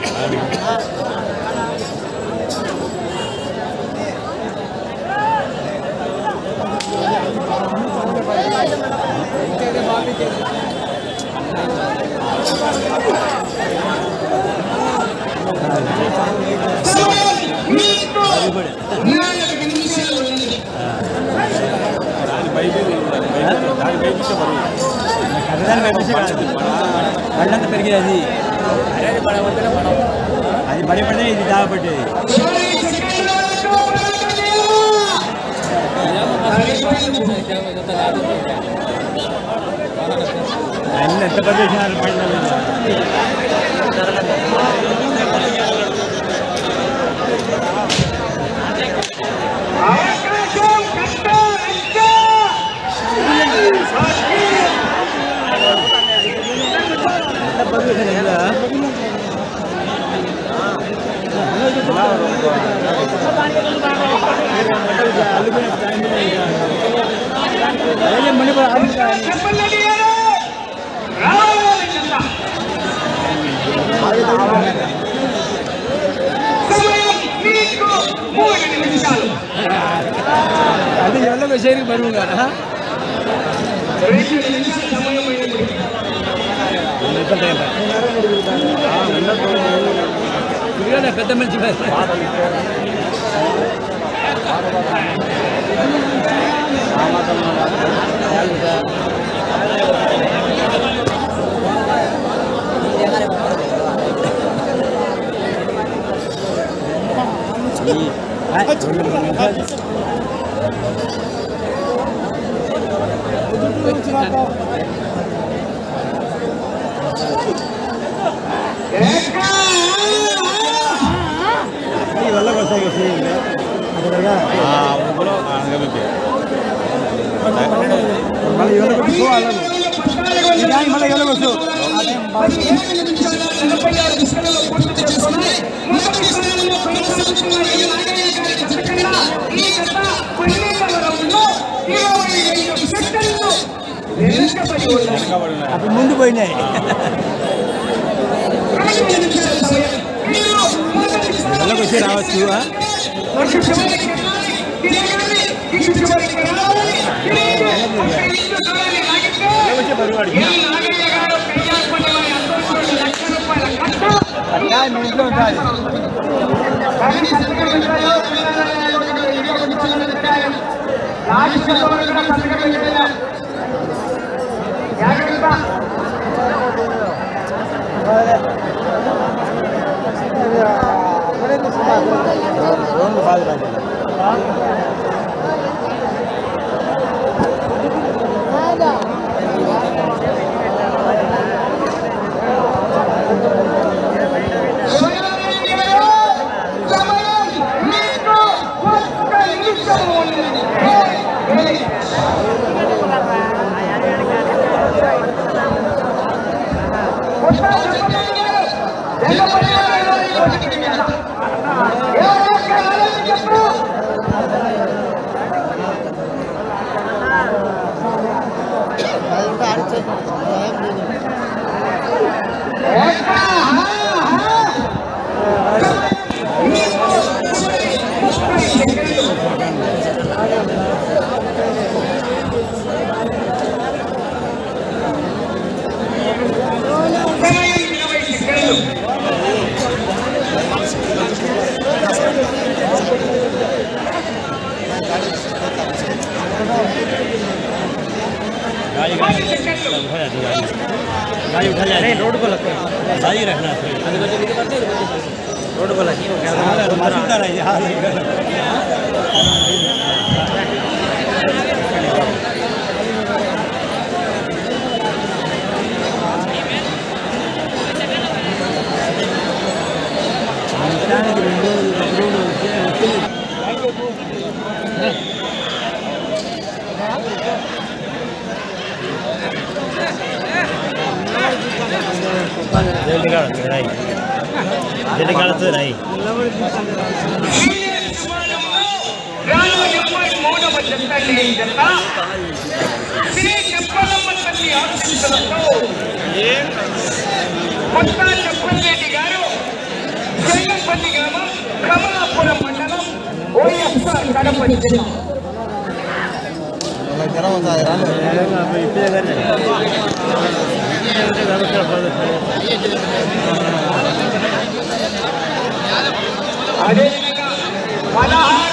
పళ్ళంతా పెరిగేది అది అది పడి పడితే ఇది దాగబట్టేది. అన్ని ఎంత ప్రదేశాలు పడిన అది ఎవరికి వచ్చేది బరువుగా పెద్ద మంచి అప్పుడు ముందు పోయినాయి. వాళ్ళకి వచ్చి రావచ్చు. ఇంట్లో ఉండాలి. गाड़ी उठा जाए रोड को लगता है गाड़ी रखना रोड को लगी जल्दी काढतो नाही जल्दी काढतो नाही రాను ఎప్పటి మౌన మధ్యస్థాయి జనత శ్రీ చెప్పలమ్మ ఆశీస్సులతో కొత్త చెప్పండి గారు జంగంపల్లి గ్రామం కమలాపురం మండలం ఓఎస్ఆర్ కడప జిల్లా అదేవిధంగా పదహారు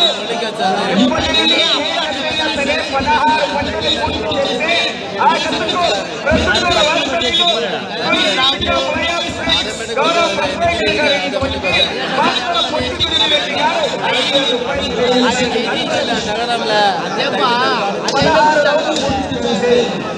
పదహారు పంటలు పూర్తి చేస్తే ఆ జట్టుకు ప్రస్తుత వాస్తవికు గౌరవ ప్రత్యేక గారికి వచ్చి మాత్ర పొట్టిరెడ్డి రెడ్డి గారు ఐదు రూపాయలు పదహారు రోజులు పూర్తి చేస్తే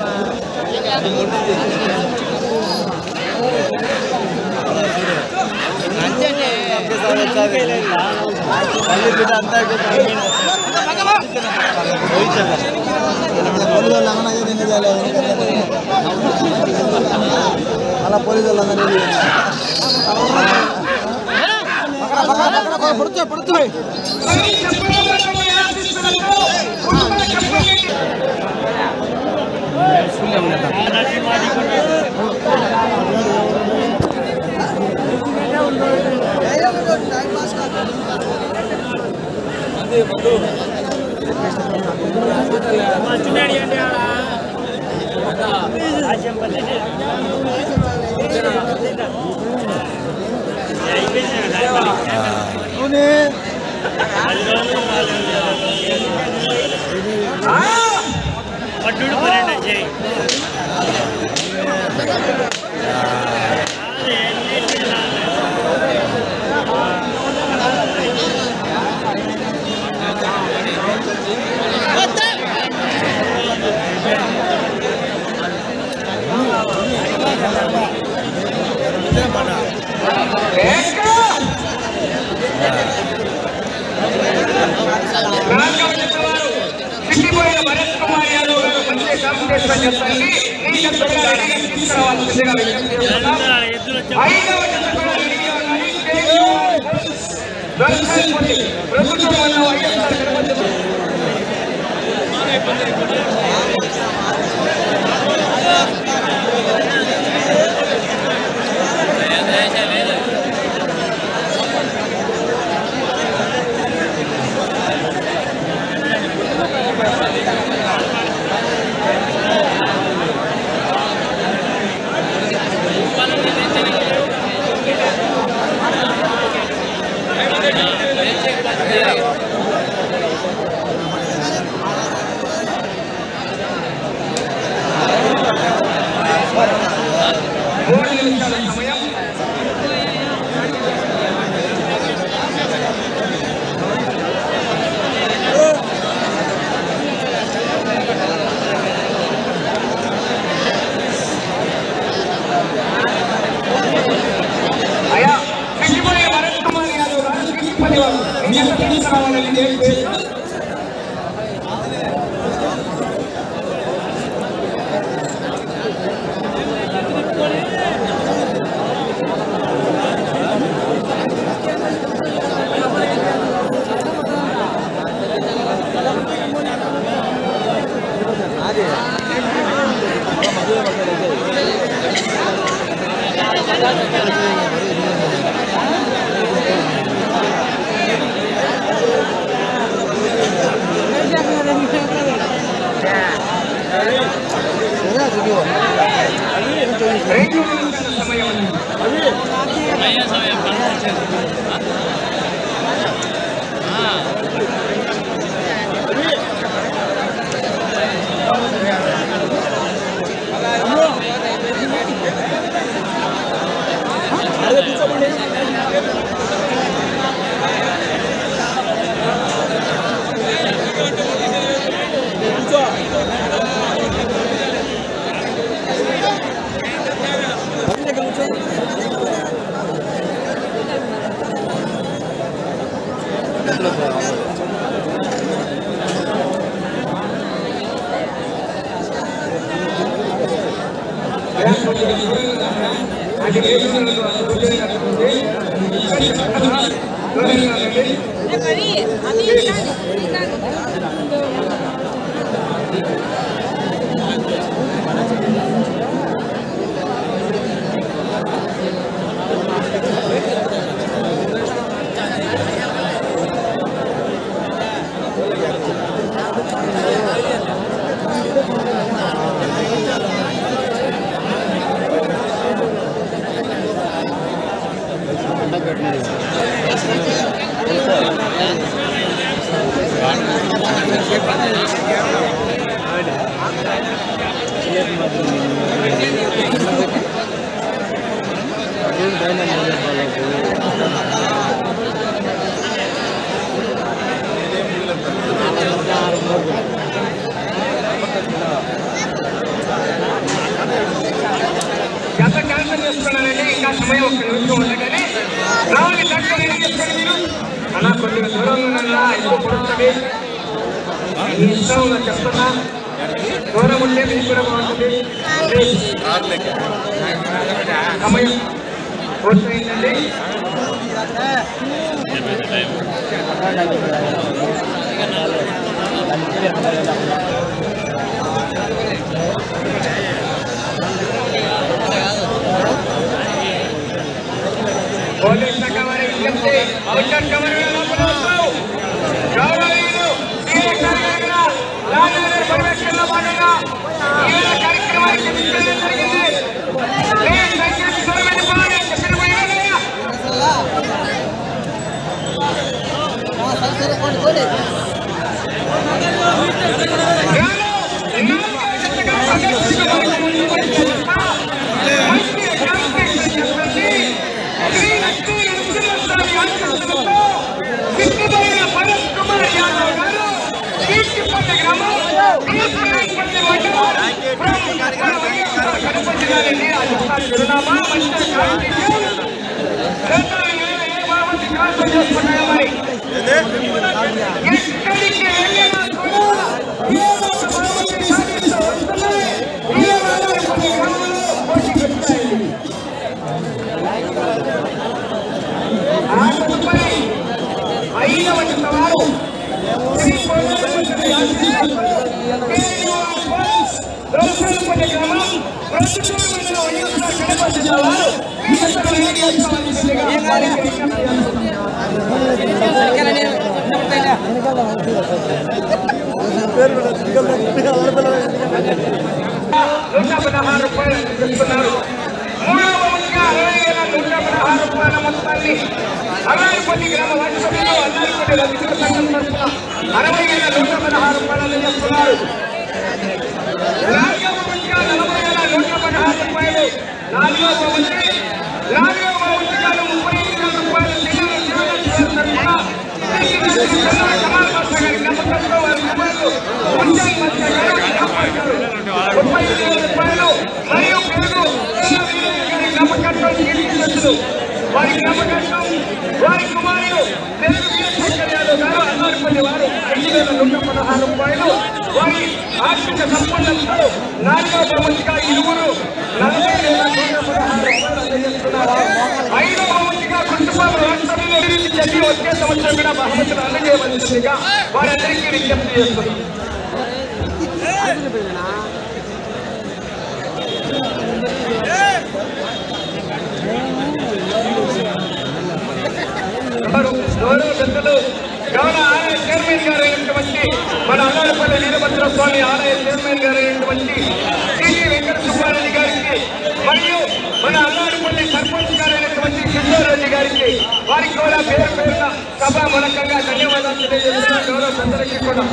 అలా పోలీసు వాళ్ళందరూ పడుతాయి పడుతాయి పట్టుడు పన్నెండు చేయి సిట్టిపోయిన భరత్ కుమార్ యాదవ్ గారు మంచి కాంపిటేషన్ చెప్పండి ఈ జట్టు తీసుకురావాల్సిందిగా ఐదవ జట్టు కూడా రెడీగా ఉన్నాయి ప్రభుత్వం వల్ల వైఎస్ఆర్ మూడు నిమిషాల సమయం అయ్యా సిట్టిపోయిన భరత్ కుమార్ యాదవ్ గారు సిట్టిపల్లి వారు నిజంగా తీసుకురావాలని చెప్పి రెండు నిమిషాల సమయం అవి గత క్యాన్సర్ చేసుకున్నానండి. ఇంకా సమయం ఒక నిమిషం ఉండగానే రావాలి డాక్టర్ ఏం చేస్తారు మీరు అలా కొద్దిగా దూరంగా ఎక్కువ పడుతుంది. మీ ఇష్టం నాకు చెప్తున్నా, దూరం ఉంటే మీకు కూడా బాగుంటుంది. సమయం పూర్తయిందండి. పోలీస్ శాఖ వారి విజ్ఞప్తి, ఔషధ కవర్లలో పడవద్దు. గౌరవనీయులు రాజనగర్ పర్యవేక్షణలో భాగంగా ఈ కార్యక్రమానికి విచ్చేయడం జరిగింది. దయచేసి దూరమైన పాలన చెప్పిన పోయినా నూట పదహారు రూపాయలు చెప్తున్నారు. మూడవ వంతుగా అరవై వేల నూట పదహారు రూపాయల మొత్తాన్ని అల్లారిపల్లి గ్రామ వాట్సాప్లో అల్లారిపల్లి రవికుల సంఘం తరఫున అరవై వేల నూట పదహారు రూపాయలు చెప్తున్నారు. నాలుగవ వంతుగా నలభై వేల నూట పదహారు రూపాయలు, నాలుగవ వంతు నాలుగవ వంతుగాను ముప్పై ఐదు వేల రూపాయలు ముప్పై ఐదు వేల రూపాయలు మరియు పెరుగు జ్ఞాపకత్వం తీసుకొచ్చు. వారి జ్ఞాపకత్వం వారి కుమారులు తెలుగు వీరశేఖర్ యాదవ్ గారు అల్లారిపల్లి వారు ఐదు వేల నూట పదహారు రూపాయలు. వారి ఆర్థిక సంపన్నంతో నాలుగవ ప్రముఖగా ఇరువురు నలభై వేల నూట పదహారు రూపాయలు అందజేస్తున్నారు. ఐదవ ప్రముఖగా కుటుంబాలు రాష్ట్రంలో చెల్లి వచ్చే సంవత్సరం కూడా బహుమతులు అందజేయవలసిందిగా వారందరికీ విజ్ఞప్తి చేస్తున్నారు. గౌరవ పెద్దలు గౌరవ ఆలయ చైర్మన్ గారు అయినటువంటి మన అల్లారిపల్లి వీరభద్ర స్వామి ఆలయ చైర్మన్ గారు అయినటువంటి శ్రీ వెంకట సుబ్బారెడ్డి గారికి మరియు మన అల్లారిపల్లి సర్పంచ్ గారు అయినటువంటి కిషోరెడ్డి గారికి వారికి కూడా పేరు పేరున సభా మూలకంగా ధన్యవాదాలు తెలియజేస్తున్న గౌరవ పెద్దలకి కూడా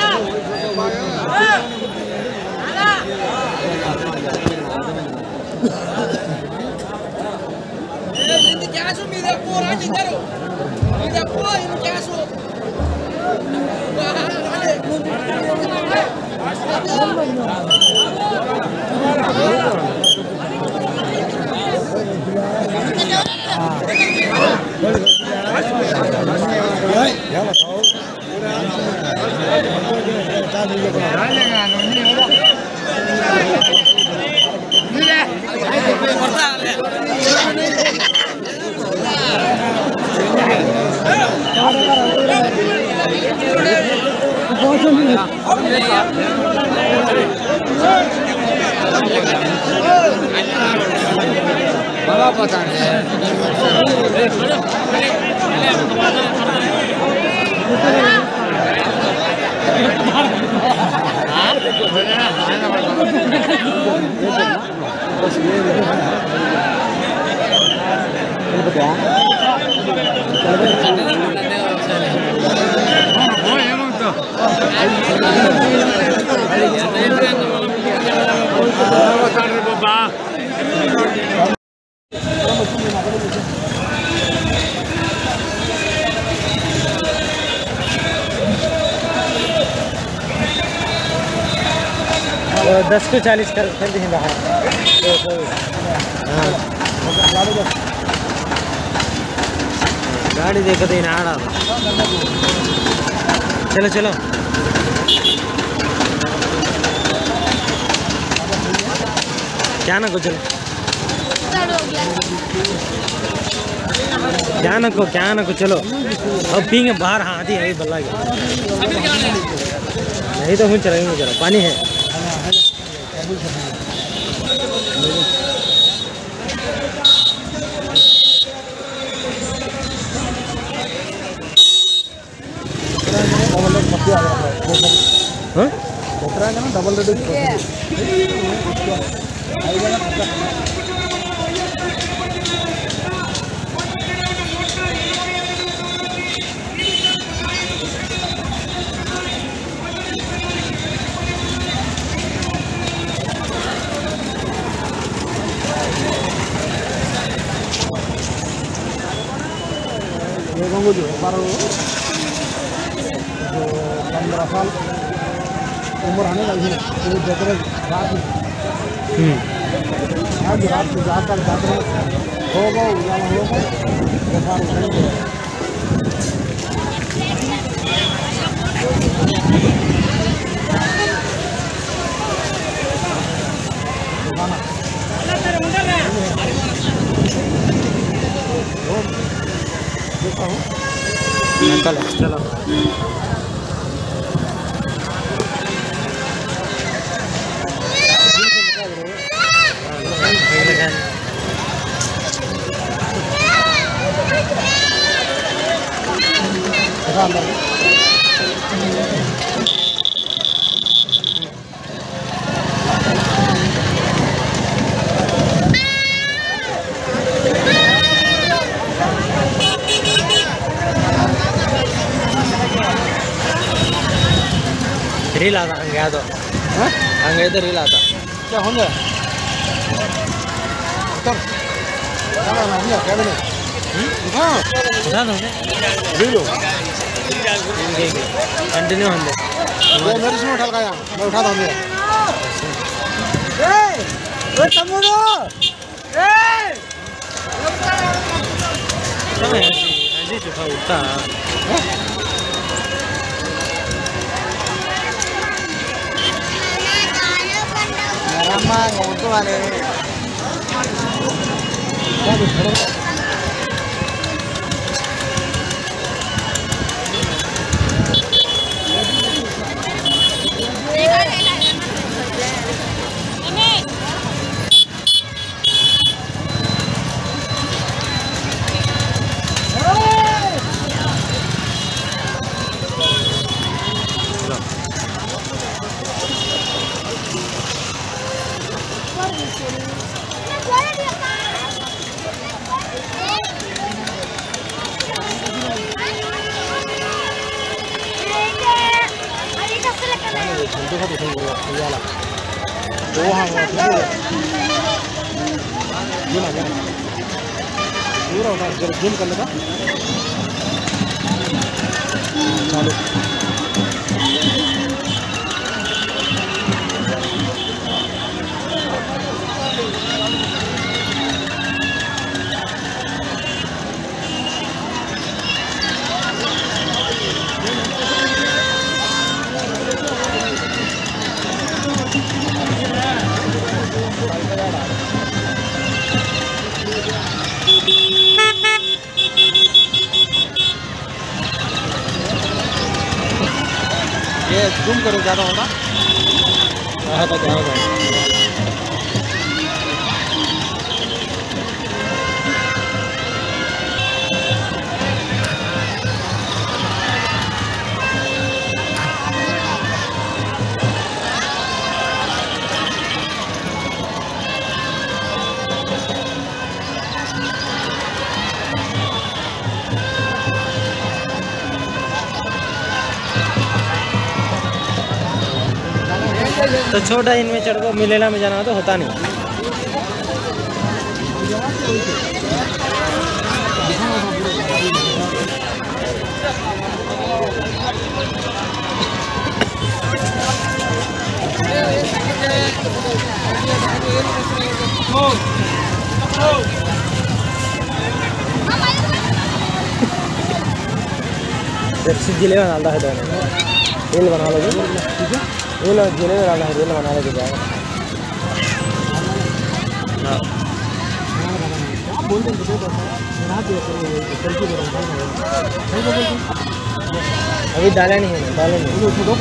గ్యాసు మీద ఎక్కువ రాండి ఇద్దరు మీద ఎక్కువ ఇది గ్యాసు बड़ा पता नहीं क्या दस को चालीस कर कर देंगे बाहर। हाँ गाड़ी देखो तो इन आड़ा चलो चलो क्या ना को चलो क्या ना को क्या ना को चलो अब पीएंगे बाहर। हाँ आती है बल्ला के नहीं तो हम चलेंगे चलो पानी है। डबल रेट जो बारह पंद्रह साल उम्र आने लगी है तो जतरे रात आज रात को जाकर जाकर होगा उजाला होगा बुखार उठेगा। देखा हूँ चलो रील आता हंगे आता हंगे तो रील आता क्या होंगे उतर चलो ना हम क्या बने हां उठा दो रील कंटिन्यू होंगे ये मेरे से उठा लगाया मैं उठा दूंगा। ए ओ तमुरो ए चलो ऐसे चुका उठा Rama ngoto ale. पूरा उठा जरा जूम कर लेगा चालू ये जूम करो ज़्यादा होगा हाँ तो क्या होगा तो छोटा इनमें चढ़ को मिलेला में जाना तो होता नहीं। जिले में डालता है तो रील बना लो, रील जिले में डालना है, रील बना लेके जाएगा। अभी डाला नहीं है, डाले नहीं।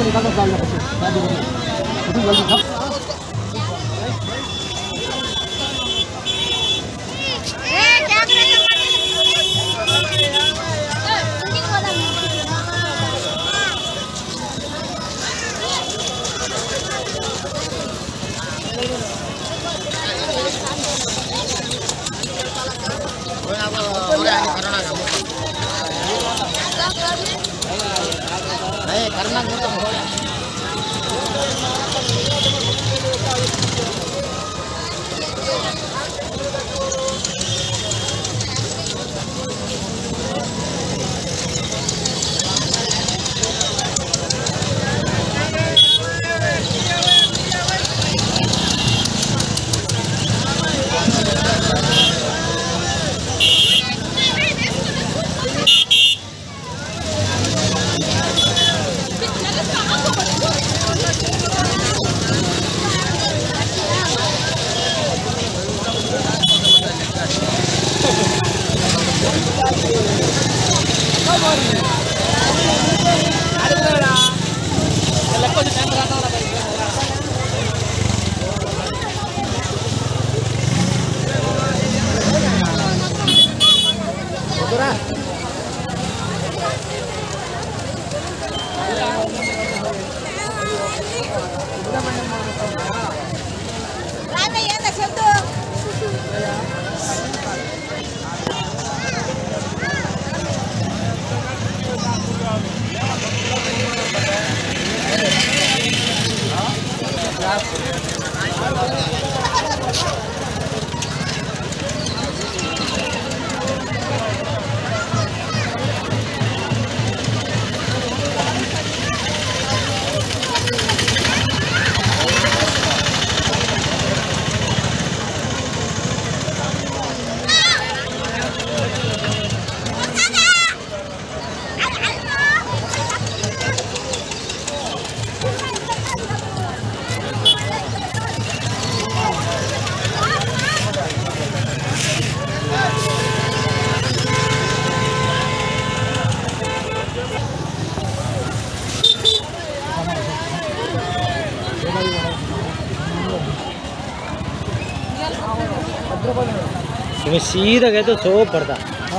इसमें सीधा गए तो सो पड़ता।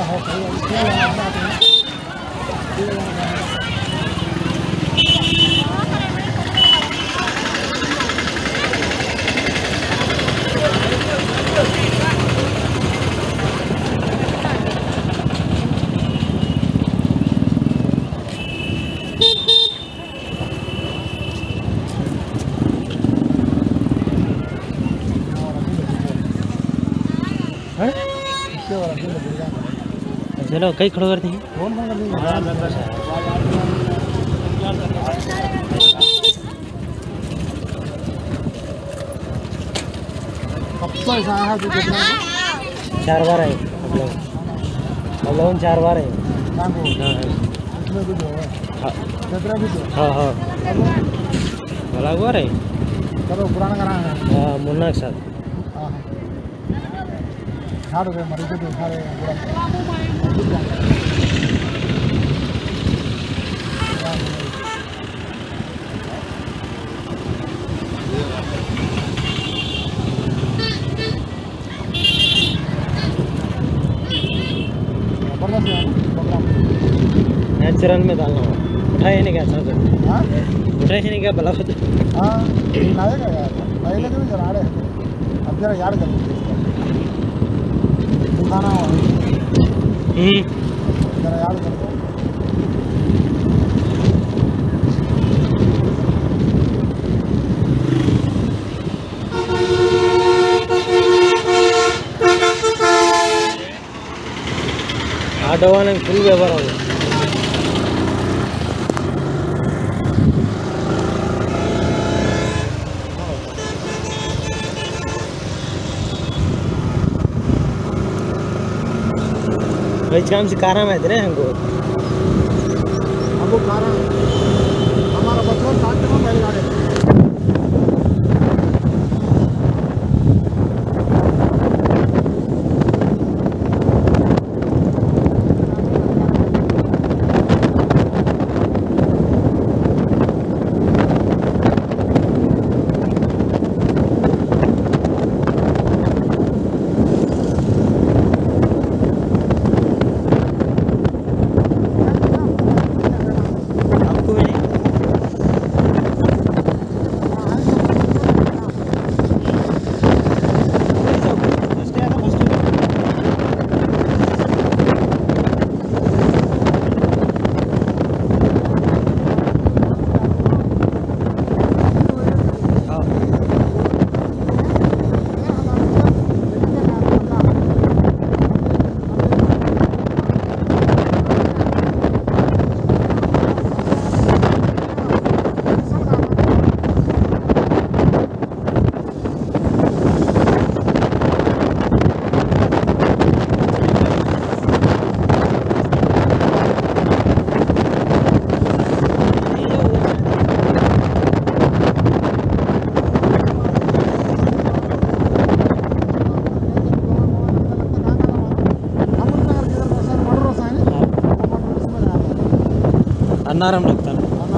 चलो कई खड़ो करते हैं। चार बार है हम लोग चार बार है। हाँ हाँ भला हुआ रे मुन्ना के साथ नेचुरल में डालना हो उठाए नहीं क्या सर उठाए नहीं क्या भला होता। हाँ नायेगा यार नायेगा तो जरा आड़े अब जरा याद कर दिखाना हो जरा याद कर ఆటో వాళ్ళకి ఫుల్ వ్యాపారం. वही काम से कारा में थे हमको हमको कारा हमारा बच्चों साथ में बैलगाड़ी अन्नारम लगता है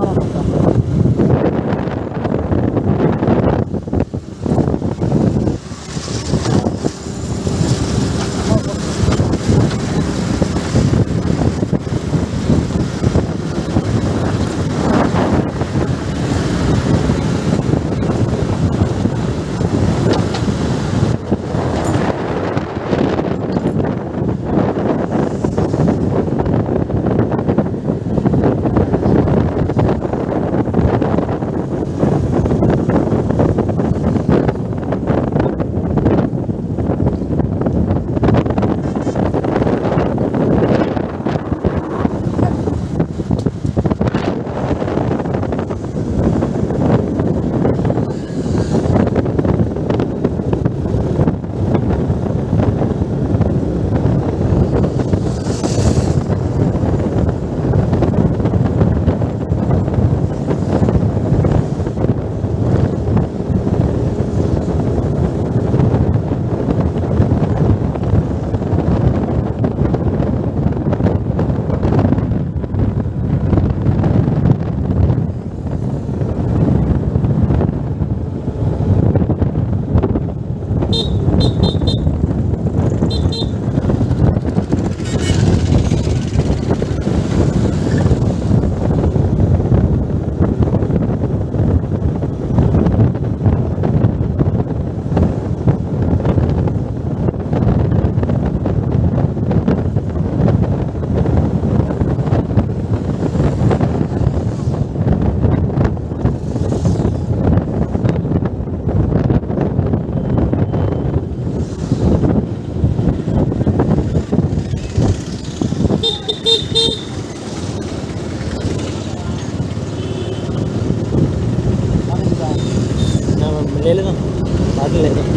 ले लेना बाकी ले लेना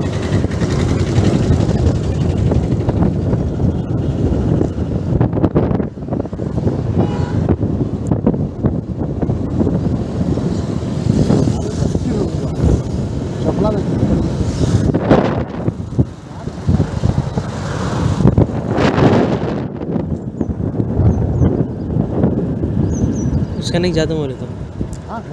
उसका नहीं ज़्यादा बोले तो हाँ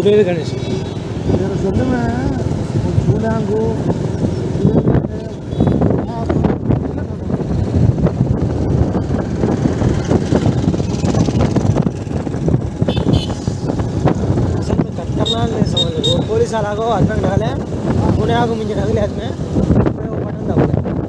सुनील गणेश पोलीस आला गो हाथ में डाले पुणे आगो मुझे ढगले हाथ में वो बटन दबा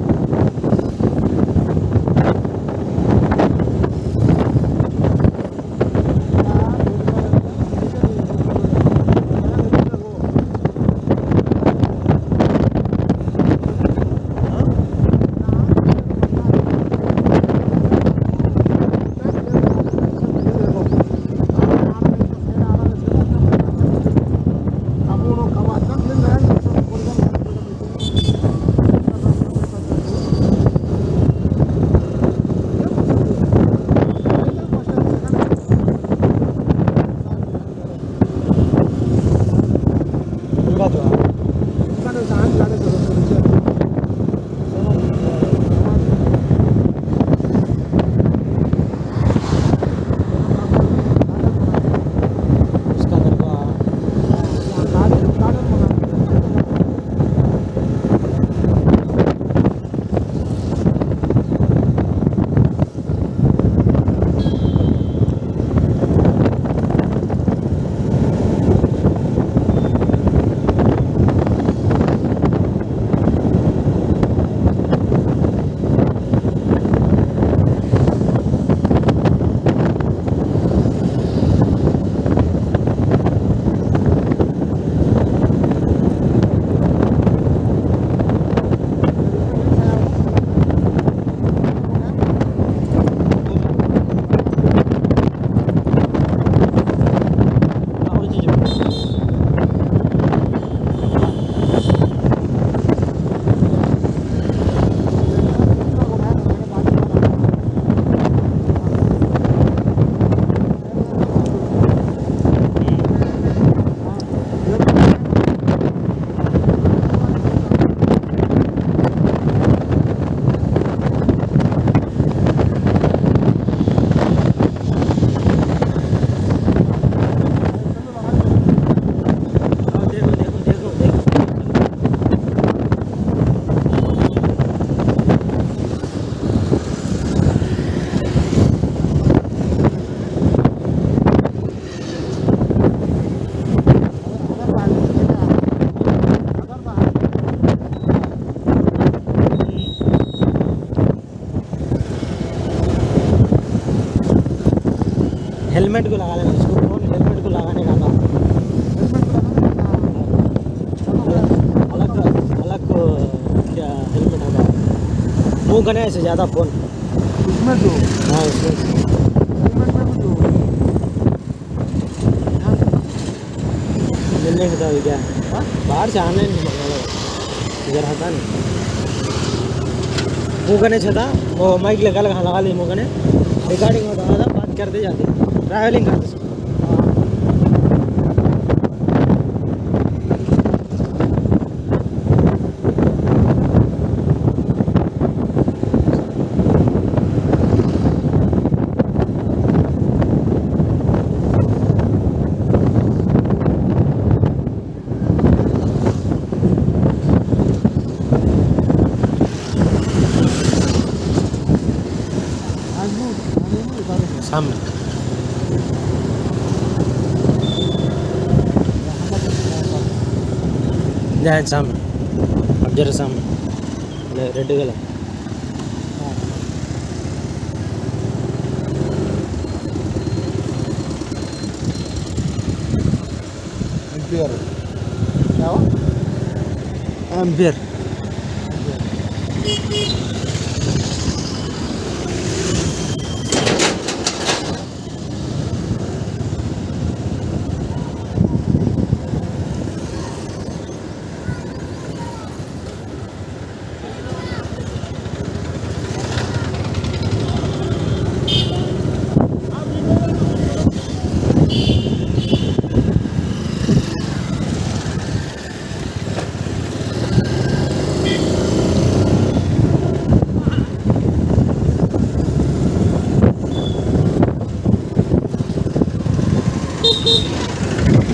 हेलमेट को लगा लेना इसको फोन हेलमेट को लगाने का था अलग अलग क्या हेलमेट होगा मुँह करने से ज़्यादा फोन इसमें तो हाँ इसमें मिलने का था क्या बाहर से ऑनलाइन मंगाना इधर आता नहीं मुँह करने से था वो माइक लगा लगा लगा ली मुँह करने रिकॉर्डिंग होता था बात करते जाते ट्रैवलिंग करते सामने जाए सामने अब जरा सामने रेड कलर एम्पियर क्या हो एम्पियर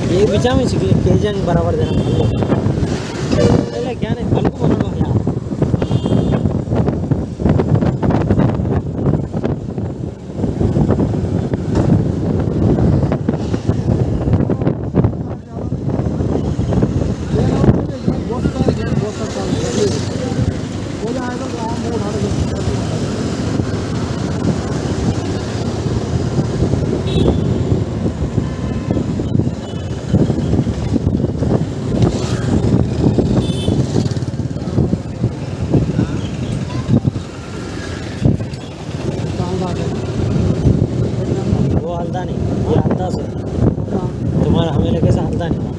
ये बिचा में के जन बराबर देना क्या नहीं कल को बोलो यार वो हल्दा नहीं ये हल्दा से तुम्हारा हमें लगे से हल्दा नहीं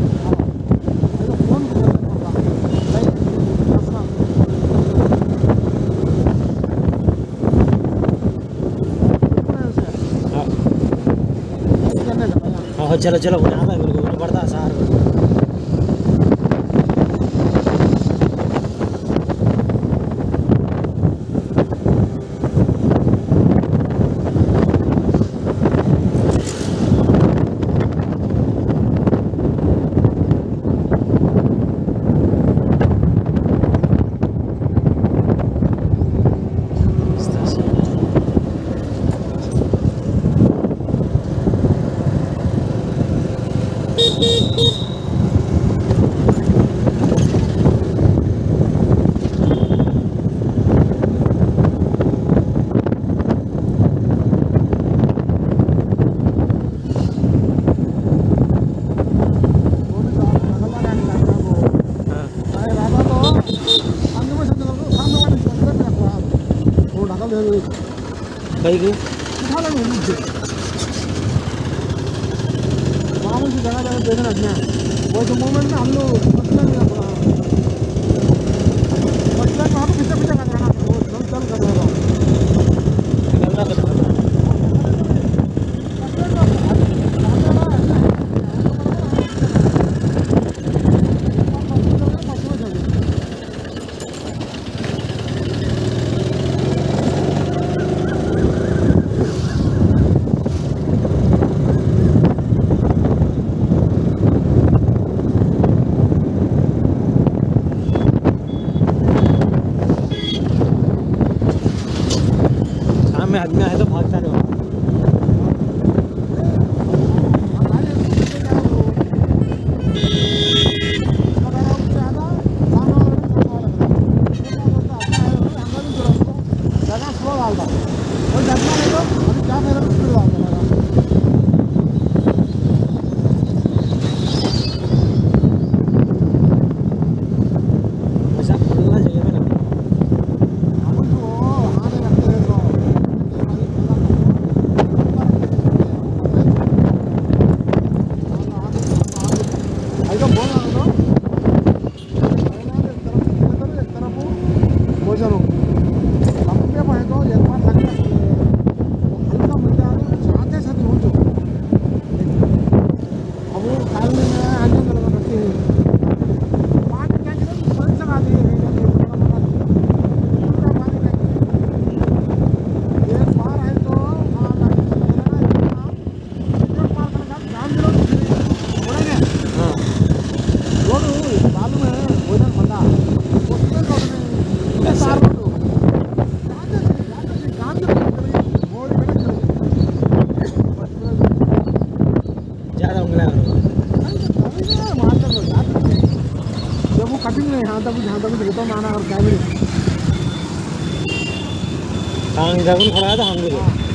हाँ चलो चलो बना था बिल्कुल पड़ता सार कहीं की मामूल से जगह जगह देखना रखना वो जो मोमेंट में हम लोग मसला नहीं अपना मसला में हम पीछे पीछे कर रहा वो चल चल कर रहा में आदमी है तो भागता नहीं Kang jagun khara ada hangul.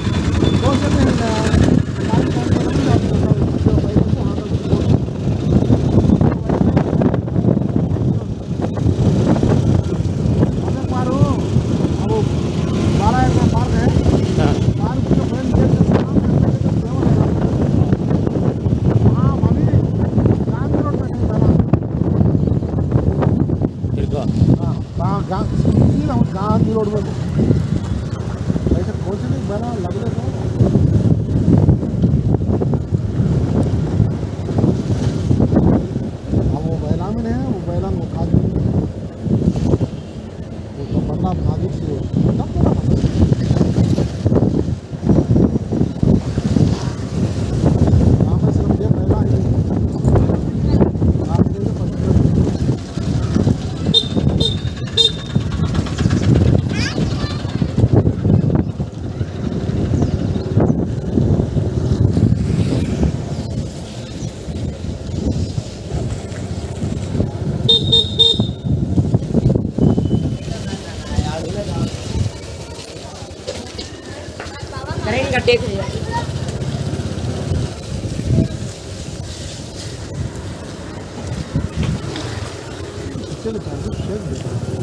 Gandhi road में ऐसे खोजने बना लग रहा था టేక్ చేయాలి चलो चलो